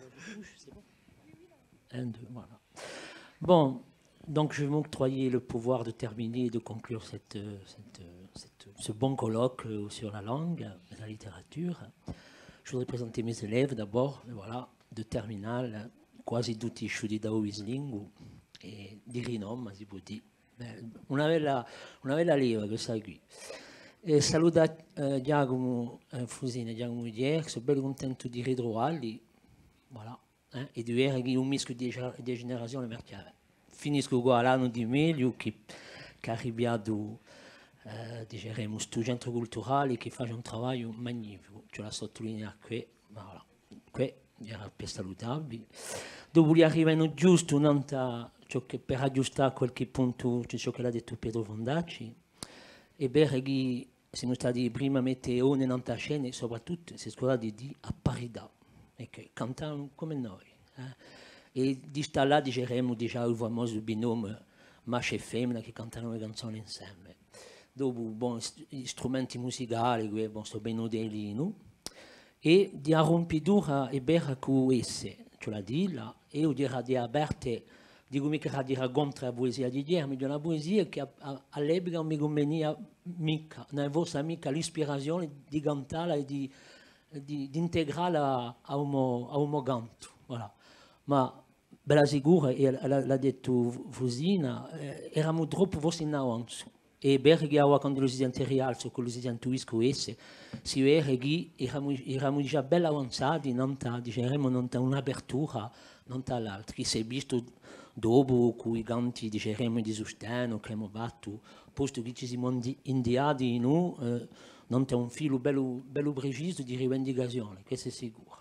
S9: Un, deux, voilà. Bon, donc je vais m'octroyer le pouvoir de terminer et de conclure cette, cette, cette, ce bon colloque sur la langue et la littérature. Je voudrais présenter mes élèves d'abord, voilà, de terminale, quasi tutti studi da Wisling e di rinoma, si può dire. Una bella, una bella leva questa qui. E saluta eh, Giacomo eh, Fusina, Giacomo Dier, sono bello contento di ritrovarli, voilà. Hein, e di avere un mischio di, di generazione perché finisco qua l'anno di meglio che, che è arrivato eh, diciamo, questo centro culturale che fa un lavoro magnifico, ce la sottolineo qui, voilà. Qui era per salutarvi. Dopo gli arrivano giusto un'altra, cioè che per aggiustare qualche punto, cioè ciò che l'ha detto Pedro Fondacci, e bene che siamo stati prima a mettere nella scena e soprattutto si è scordati di a parità. Che cantano come noi. Eh? E di sta là diremo già il famoso binôme maschio e femmina che cantano le canzoni insieme. Dopo bon, gli strumenti musicali, che bon, sono ben udellino, e di rompidura e berra con esse, cioè la di là, e io dirà di aperte, dico mica che dirà contro la poesia di ieri, ma di una poesia che all'epoca non mi conveniva mica, non è vostra mica l'ispirazione di cantarla e di di, di integrarla a un, a un canto, voilà. Ma bella sicura, e l'ha detto Fusina, eh, eravamo troppo forse in avanzo. E per che quando lo si sente rialzo, quando lo si sente esse, si vede che eravamo già ben avanzati, non ta, diciamo, non ta un'apertura, non ta l'altra. Che si è visto dopo con i canti, diciamo, di sostegno che abbiamo fatto, posto che ci siamo indiati in noi, eh, non c'è un filo bello, bello preciso di rivendicazione, questo è sicuro.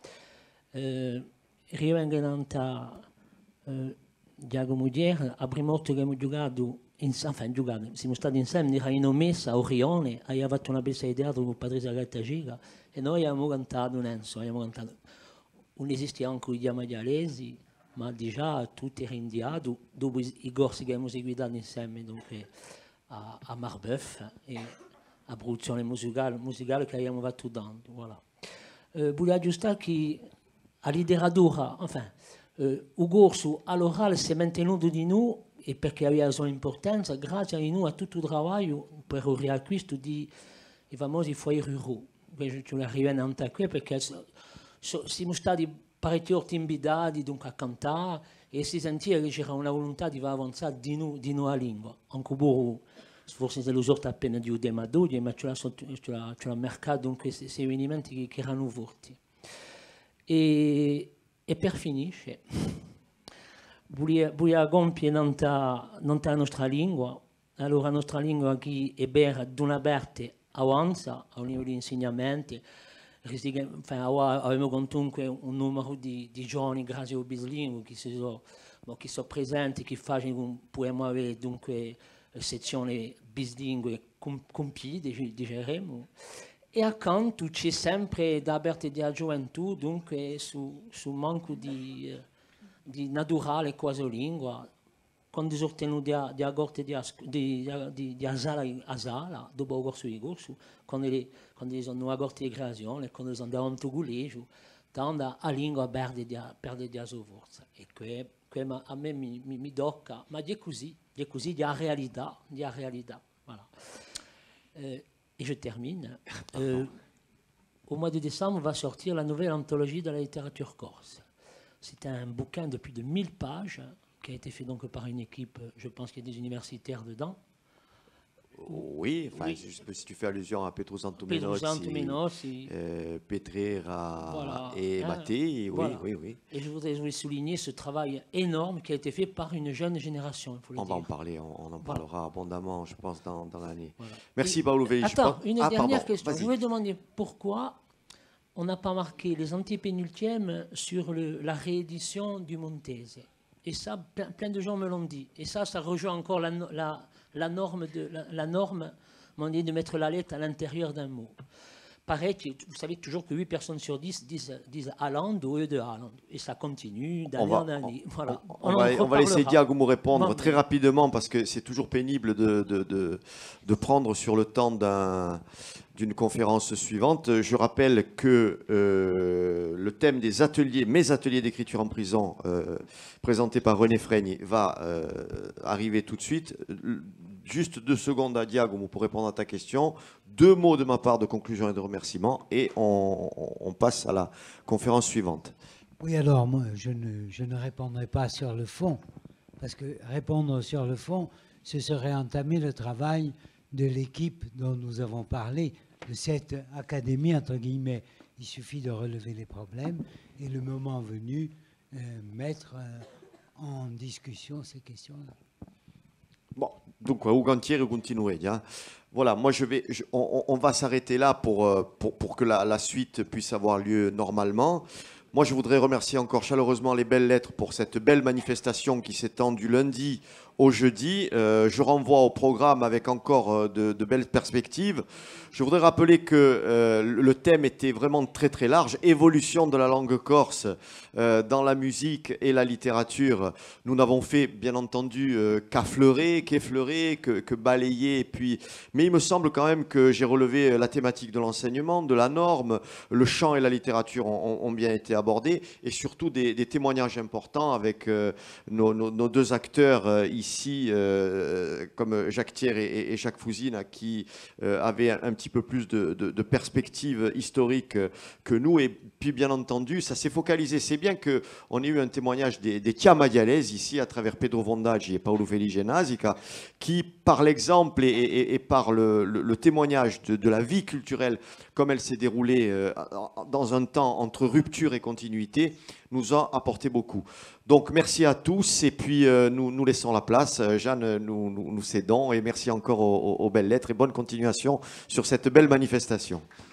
S9: Eh, rivengono eh, Giacomo Dier, la prima volta che abbiamo giocato, in, enfin, giocato, siamo stati insieme, era in Omessa, a Orione, abbiamo fatto una pezza di teatro con Patrizia Gattagiga e noi abbiamo cantato un enso, abbiamo cantato, non esisteva anche i diamadialesi, ma già tutti erano indiati, dopo i, i corsi che abbiamo seguito insieme dunque, a, a Marbeuf. E, la produzione musicale, musicale che abbiamo fatto tanto. Voilà. Eh, voglio aggiustare che a letteratura, enfin, eh, il corso all'orale si è mantenuto di noi e perché aveva la sua importanza grazie a noi a tutto il lavoro per il riacquisto di i famosi foyer ruraux. Ci arriviamo a qui perché so, so, siamo stati parecchio intimidati dunque a cantare e si sentiva che c'era una volontà di avanzare di noi, di noi la lingua. Anche voi, forse se lo sorte appena di udema d'oggi, ma ce l'ha mercato dunque questi avvenimenti che, che erano forti. E, e per finire, voglio compiere la nostra lingua, allora la nostra lingua qui è vera d'una parte avanza a un livello di insegnamenti. Enfin, abbiamo comunque un numero di, di giovani grazie al bilingue che sono, che sono presenti, che fanno, possiamo avere dunque sezioni bilingue compiute, diremo. E accanto c'è sempre da parte della gioventù, dunque su, su manco di, di naturale quasi lingua, quando sono tenuti di agorte di, di, di, di asala a sala, dopo il corso di corso, quando, le, quando sono agorte di creazione, quando sono davanti al collegio, tanto la lingua perde di, perde di sua forza. E que, que a me mi, mi, mi tocca, ma è così, è così, di realtà, di realtà. Voilà. Euh, et je termine. Euh, au mois de décembre va sortir la nouvelle anthologie de la littérature corse. C'est un bouquin de plus de mille pages qui a été fait donc par une équipe, je pense qu'il y a des universitaires dedans.
S2: Oui, enfin, oui. Je, si tu fais allusion à Petros Antomenossi, euh, Petrera voilà. et hein, Maté, oui,
S9: voilà.
S2: oui, oui.
S9: Et je voudrais, je voudrais souligner ce travail énorme qui a été fait par une jeune génération. Il faut le
S2: on
S9: dire.
S2: va en parler, on, on en parlera voilà. abondamment, je pense, dans, dans l'année. Voilà. Merci,
S9: et,
S2: Paolo Veic.
S9: Attends, une
S2: ah,
S9: dernière
S2: pardon,
S9: question. Je voulais demander pourquoi on n'a pas marqué les antépénultièmes sur le, la réédition du Montese. Et ça, plein, plein de gens me l'ont dit. Et ça, ça rejoint encore la, la, la norme, de, la, la norme dit de mettre la lettre à l'intérieur d'un mot. Pareil, vous savez toujours que huit personnes sur dix disent, disent Haaland au lieu de Haaland. Et ça continue d'année en année. Voilà.
S2: On, on, on, va, on va laisser Diago me répondre bon, très mais... rapidement parce que c'est toujours pénible de, de, de, de prendre sur le temps d'un... d'une conférence suivante. Je rappelle que euh, le thème des ateliers, mes ateliers d'écriture en prison, euh, présenté par René Freigne, va euh, arriver tout de suite. Juste deux secondes à Diago pour répondre à ta question. Deux mots de ma part de conclusion et de remerciement et on, on passe à la conférence suivante.
S5: Oui, alors moi, je ne, je ne répondrai pas sur le fond, parce que répondre sur le fond, ce serait entamer le travail de l'équipe dont nous avons parlé, de cette académie, entre guillemets. Il suffit de relever les problèmes et le moment venu, euh, mettre euh, en discussion ces questions-là.
S2: Bon, donc, au gantier, continuer. Hein. Voilà, moi, je vais, je, on, on va s'arrêter là pour, pour, pour que la, la suite puisse avoir lieu normalement. Moi, je voudrais remercier encore chaleureusement les Belles Lettres pour cette belle manifestation qui s'étend du lundi au jeudi. Euh, je renvoie au programme avec encore de, de belles perspectives. Je voudrais rappeler que euh, le thème était vraiment très très large, évolution de la langue corse euh, dans la musique et la littérature. Nous n'avons fait bien entendu euh, qu'affleurer, qu'effleurer, que, que balayer. Et puis... Mais il me semble quand même que j'ai relevé la thématique de l'enseignement, de la norme, le chant et la littérature ont, ont bien été abordés et surtout des, des témoignages importants avec euh, nos, nos, nos deux acteurs euh, ici, euh, comme Jacques Thiers et, et Jacques Fouzine, qui euh, avaient un, un petit peu plus de, de, de perspective historique que nous. Et puis, bien entendu, ça s'est focalisé. C'est bien qu'on ait eu un témoignage des, des Chiamadialaises ici, à travers Pedro Vondaggi et Paolo Felice Nasica, qui, par l'exemple et, et, et par le, le, le témoignage de, de la vie culturelle, comme elle s'est déroulée euh, dans un temps entre rupture et continuité, nous a apporté beaucoup. Donc merci à tous et puis euh, nous, nous laissons la place. Jeanne, nous, nous, nous cédons et merci encore aux, aux, aux Belles Lettres et bonne continuation sur cette belle manifestation.